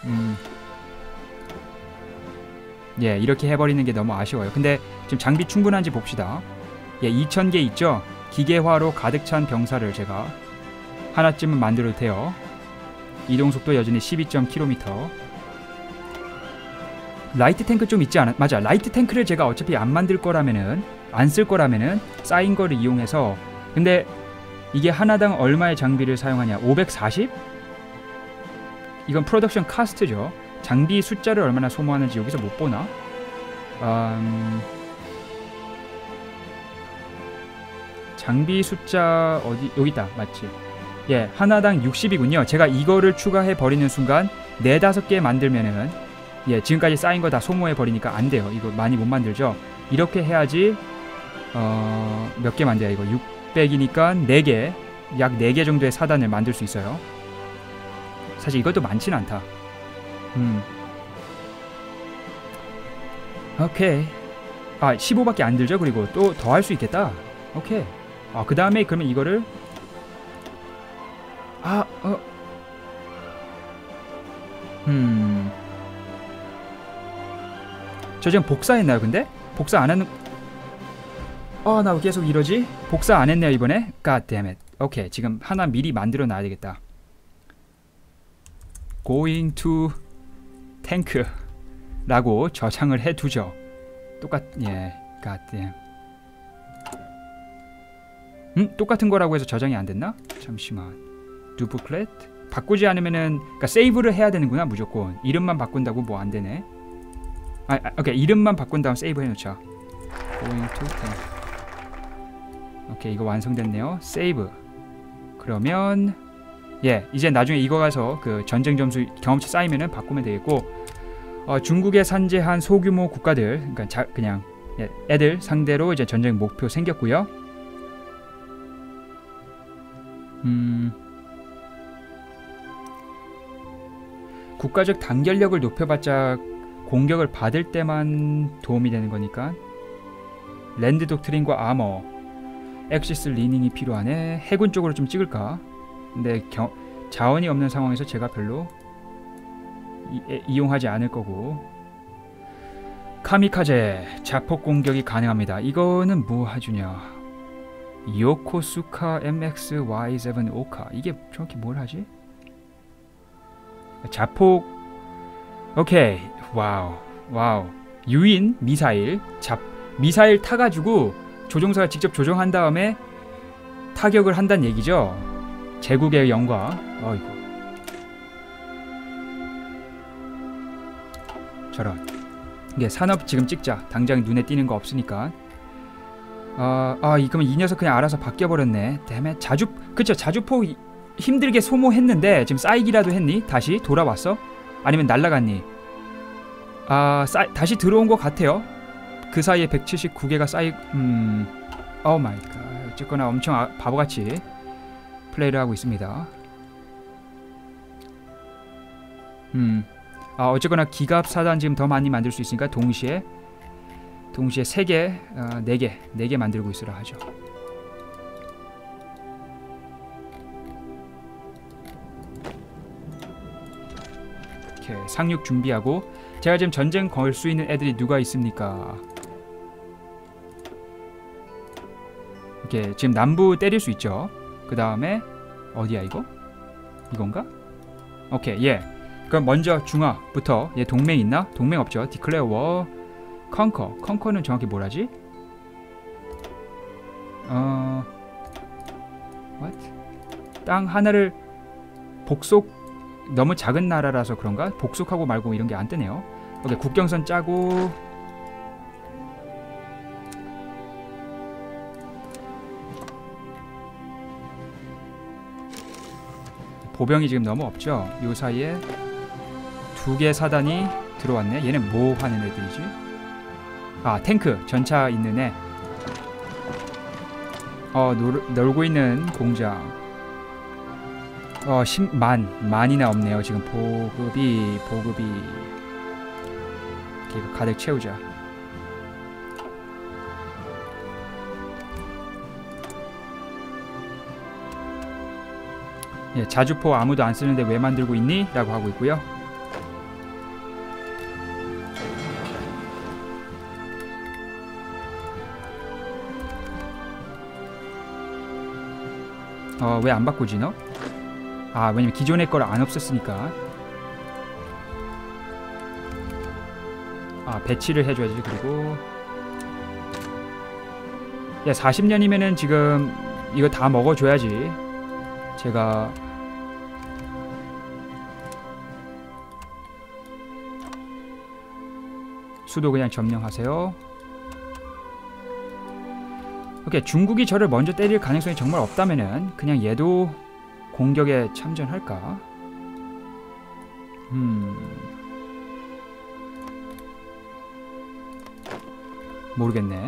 예, 이렇게 해버리는 게 너무 아쉬워요. 근데 지금 장비 충분한지 봅시다. 예, 2000개 있죠? 기계화로 가득 찬 병사를 제가 하나쯤은 만들어도 돼요. 이동속도 여전히 12.km. 라이트 탱크 좀 있지 않아? 맞아, 라이트 탱크를 제가 어차피 안 쓸 거라면은 쌓인 거를 이용해서 근데 이게 하나당 얼마의 장비를 사용하냐? 540? 이건 프로덕션 카스트죠. 장비 숫자를 얼마나 소모하는지 여기서 못 보나? 장비 숫자 어디 여기 있다. 맞지? 예, 하나당 60이군요. 제가 이거를 추가해 버리는 순간 4-5개 만들면은 지금까지 쌓인 거 다 소모해 버리니까 안 돼요. 이거 많이 못 만들죠. 이렇게 해야지 몇 개 만들어야 이거 600이니까 4개 약 4개 정도의 사단을 만들 수 있어요. 사실 이것도 많진 않다. 오케이. 15밖에 안 들죠. 그리고 또 더 할 수 있겠다. 오케이. 그 다음에 그러면 이거를 저 지금 복사했나요? 근데? 복사 안 하는 나 왜 계속 이러지? 복사 안 했네요 이번에. God damn it. 오케이, 지금 하나 미리 만들어 놔야 되겠다. Going to tank 라고 저장을 해두죠. God damn. 똑같은 거라고 해서 저장이 안 됐나? 잠시만. Duplicate? 바꾸지 않으면은 그러니까 세이브를 해야 되는구나 무조건. 이름만 바꾼다고 뭐 안 되네. 오케이, 이름만 바꾼 다음 세이브 해놓자. Going to tank. 오케이, 이거 완성됐네요. 세이브. 그러면 이제 나중에 이거 가서 그 전쟁 점수 경험치 쌓이면은 바꾸면 되겠고 중국에 산재한 소규모 국가들 그러니까 그냥 애들 상대로 이제 전쟁 목표 생겼고요. 국가적 단결력을 높여봤자 공격을 받을 때만 도움이 되는 거니까 랜드 독트린과 아머 엑시스 리닝이 필요하네. 해군 쪽으로 좀 찍을까? 근데 자원이 없는 상황에서 제가 별로 이용하지 않을 거고. 카미카제 자폭 공격이 가능합니다. 이거는 뭐 해주냐? 요코수카 MX-Y7 오카 이게 정확히 뭘 하지? 자폭. 오케이. 와우. 유인 미사일 미사일 타가지고 조종사가 직접 조종한 다음에 타격을 한다는 얘기죠. 제국의 영광. 어이구. 저런. 이게 산업 지금 찍자. 당장 눈에 띄는 거 없으니까. 그러면 이 녀석 그냥 알아서 바뀌어버렸네. 데메 그쵸, 자주포 힘들게 소모했는데 지금 쌓이기라도 했니? 다시 돌아왔어? 아니면 날라갔니? 다시 들어온 것 같아요. 그 사이에 179개가 쌓이 오 마이 갓. 어쨌거나 엄청 바보같이 플레이를 하고 있습니다. 어쨌거나 기갑 사단 지금 더 많이 만들 수 있으니까 동시에 3개, 4개 만들고 있으라 하죠. 이렇게 상륙 준비하고, 제가 지금 전쟁 걸 수 있는 애들이 누가 있습니까? 이렇게 지금 남부 때릴 수 있죠. 그 다음에 어디야 이거? 이건가? 오케이, 예. 그럼 먼저 중화부터, 얘 동맹 있나? 동맹 없죠. 디클레어 워, 컨커. 컨커는 정확히 뭐라지? what? 땅 하나를 복속, 너무 작은 나라라서 그런가? 복속하고 말고 이런 게 안 뜨네요. 오케이, 국경선 짜고, 보병이 지금 너무 없죠. 요 사이에 2개 사단이 들어왔네. 얘는 뭐 하는 애들이지? 탱크, 전차 있는 애. 놀고 있는 공장. 10만이나 없네요. 지금 보급이 이렇게 가득 채우자. 예, 자주포 아무도 안 쓰는데 왜 만들고 있니? 라고 하고 있고요. 왜 안 바꾸지 너? 왜냐면 기존의 걸 안 없앴으니까. 배치를 해줘야지. 그리고 40년이면은 지금 이거 다 먹어줘야지. 제가 수도 그냥 점령하세요. 오케이, 중국이 저를 먼저 때릴 가능성이 정말 없다면은 그냥 얘도 공격에 참전할까? 모르겠네.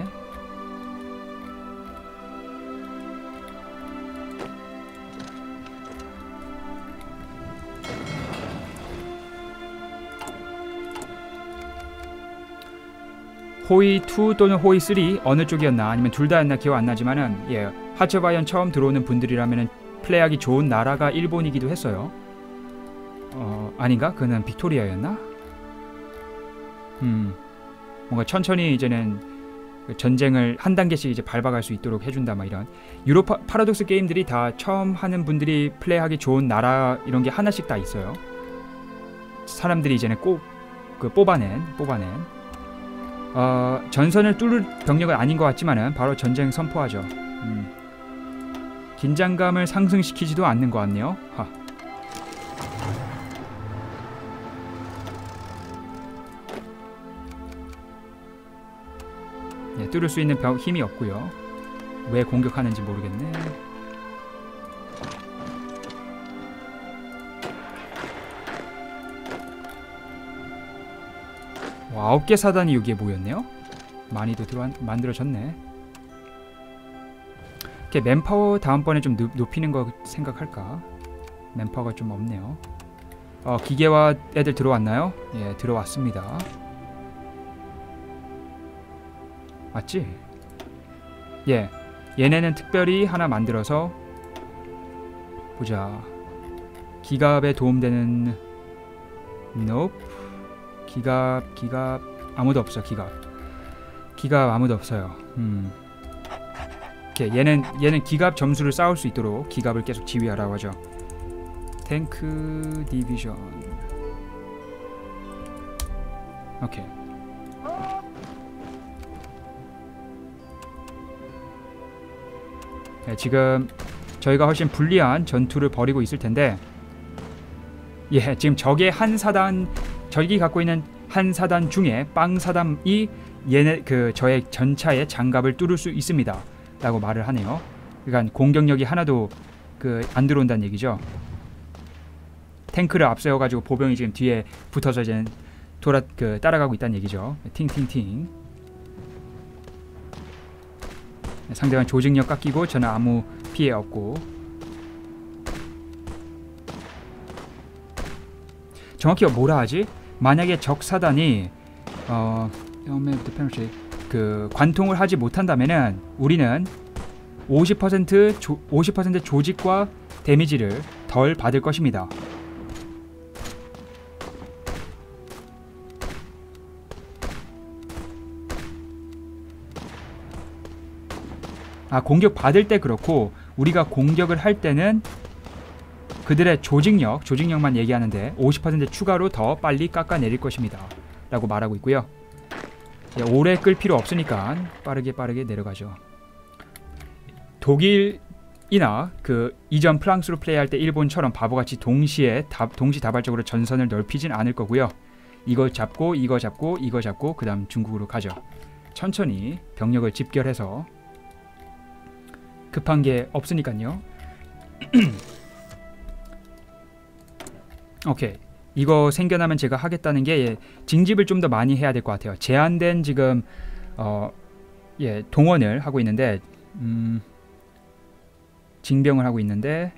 호이2 또는 호이3 어느 쪽이었나, 아니면 둘 다였나 기억 안 나지만은, 예, 하츠바이언 처음 들어오는 분들이라면은 플레이하기 좋은 나라가 일본이기도 했어요. 아닌가? 그는 빅토리아였나? 뭔가 천천히 이제는 전쟁을 한 단계씩 이제 밟아갈 수 있도록 해준다, 막 이런. 유로 파라독스 게임들이 다 처음 하는 분들이 플레이하기 좋은 나라 이런 게 하나씩 다 있어요. 사람들이 이제는 꼭 뽑아낸. 전선을 뚫을 병력은 아닌 것 같지만은 바로 전쟁 선포하죠. 긴장감을 상승시키지도 않는 것 같네요. 네, 뚫을 수 있는 힘이 없고요. 왜 공격하는지 모르겠네. 와, 9개 사단이 여기에 모였네요. 많이도 만들어졌네. 이렇게 맨파워 다음번에 좀 높이는 거 생각할까? 맨파워가 좀 없네요. 기계화 애들 들어왔나요? 예, 들어왔습니다. 맞지? 예, 얘네는 특별히 하나 만들어서 보자. 기갑에 도움되는 nope. 기갑 아무도 없어. 기갑 아무도 없어요. 이렇게 얘는 기갑 점수를 쌓을 수 있도록 기갑을 계속 지휘하라고 하죠. 탱크 디비전. 오케이. 네, 지금 저희가 훨씬 불리한 전투를 벌이고 있을 텐데, 예, 지금 적이 갖고 있는 한 사단 중에 빵 사단이 저의 전차의 장갑을 뚫을 수 있습니다 라고 말을 하네요. 그러니까 공격력이 하나도 안 들어온다는 얘기죠. 탱크를 앞세워가지고 보병이 지금 뒤에 붙어서 이제 따라가고 있다는 얘기죠. 팅팅팅. 상대방 조직력 깎이고 저는 아무 피해 없고. 정확히 뭐라 하지? 만약에 적 사단이 그 관통을 하지 못한다면은 우리는 50% 조직과 데미지를 덜 받을 것입니다. 공격 받을 때 그렇고 우리가 공격을 할 때는 그들의 조직력만 얘기하는데 50% 추가로 더 빨리 깎아내릴 것입니다. 라고 말하고 있고요. 오래 끌 필요 없으니까 빠르게 내려가죠. 독일이나 그 이전 프랑스로 플레이할 때 일본처럼 바보같이 동시다발적으로 전선을 넓히진 않을 거고요. 이거 잡고 그 다음 중국으로 가죠. 천천히 병력을 집결해서 급한 게 없으니까요. 오케이. 이거 생겨나면 제가 하겠다는 게 징집을 좀 더 많이 해야 될 것 같아요. 제한된 지금 동원을 하고 있는데 징병을 하고 있는데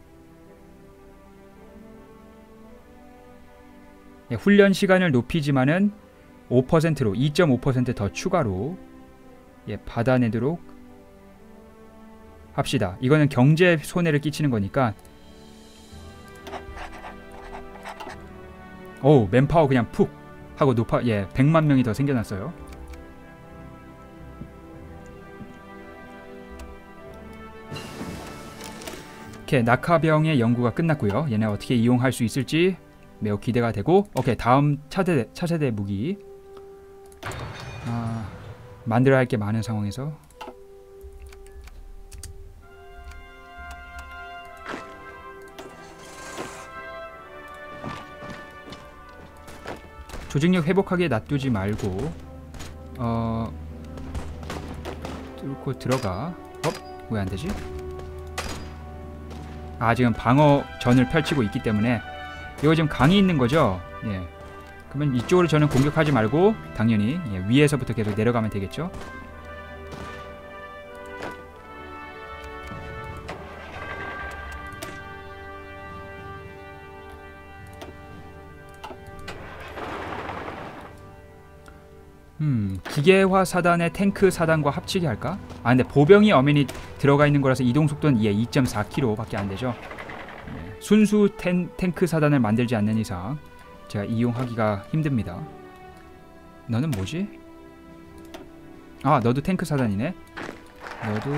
훈련 시간을 높이지만은 5%로 2.5% 더 추가로 받아내도록 합시다. 이거는 경제 손해를 끼치는 거니까. 오, 맨파워 그냥 푹 하고 100만 명이 더 생겨났어요. 오케이, 낙하병의 연구가 끝났고요. 얘네 어떻게 이용할 수 있을지 매우 기대가 되고. 오케이, 다음 차세대 무기. 만들어야 할 게 많은 상황에서 조직력 회복하게 놔두지 말고 뚫고 들어가. 왜 안 되지? 지금 방어전을 펼치고 있기 때문에 이거 지금 강이 있는 거죠? 그러면 이쪽으로 저는 공격하지 말고 당연히 위에서부터 계속 내려가면 되겠죠? 기계화 사단의 탱크 사단과 합치게 할까? 근데 보병이 엄연히 들어가 있는 거라서 이동 속도는 2.4km 밖에 안 되죠. 순수 탱크 사단을 만들지 않는 이상 제가 이용하기가 힘듭니다. 너는 뭐지? 너도 탱크 사단이네. 너도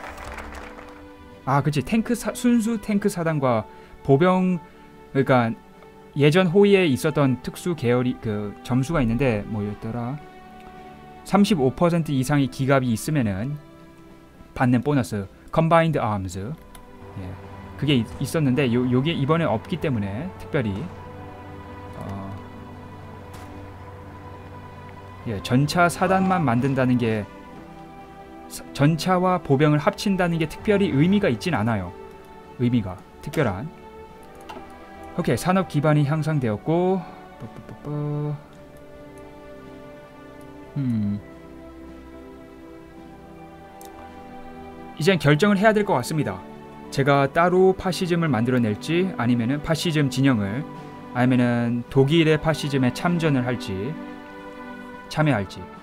그치, 순수 탱크 사단과 보병, 그러니까 예전 호위에 있었던 특수 계열이 그 점수가 있는데 뭐였더라? 35% 이상의 기갑이 있으면은 받는 보너스 Combined Arms, 그게 있었는데 요게 이번에 없기 때문에 특별히 전차 사단만 만든다는 게, 전차와 보병을 합친다는 게 특별히 의미가 있진 않아요. 의미가 특별한. 오케이, 산업 기반이 향상되었고 이젠 결정을 해야 될 것 같습니다. 제가 따로 파시즘을 만들어낼지 아니면은 파시즘 진영을, 아니면은 독일의 파시즘에 참여할지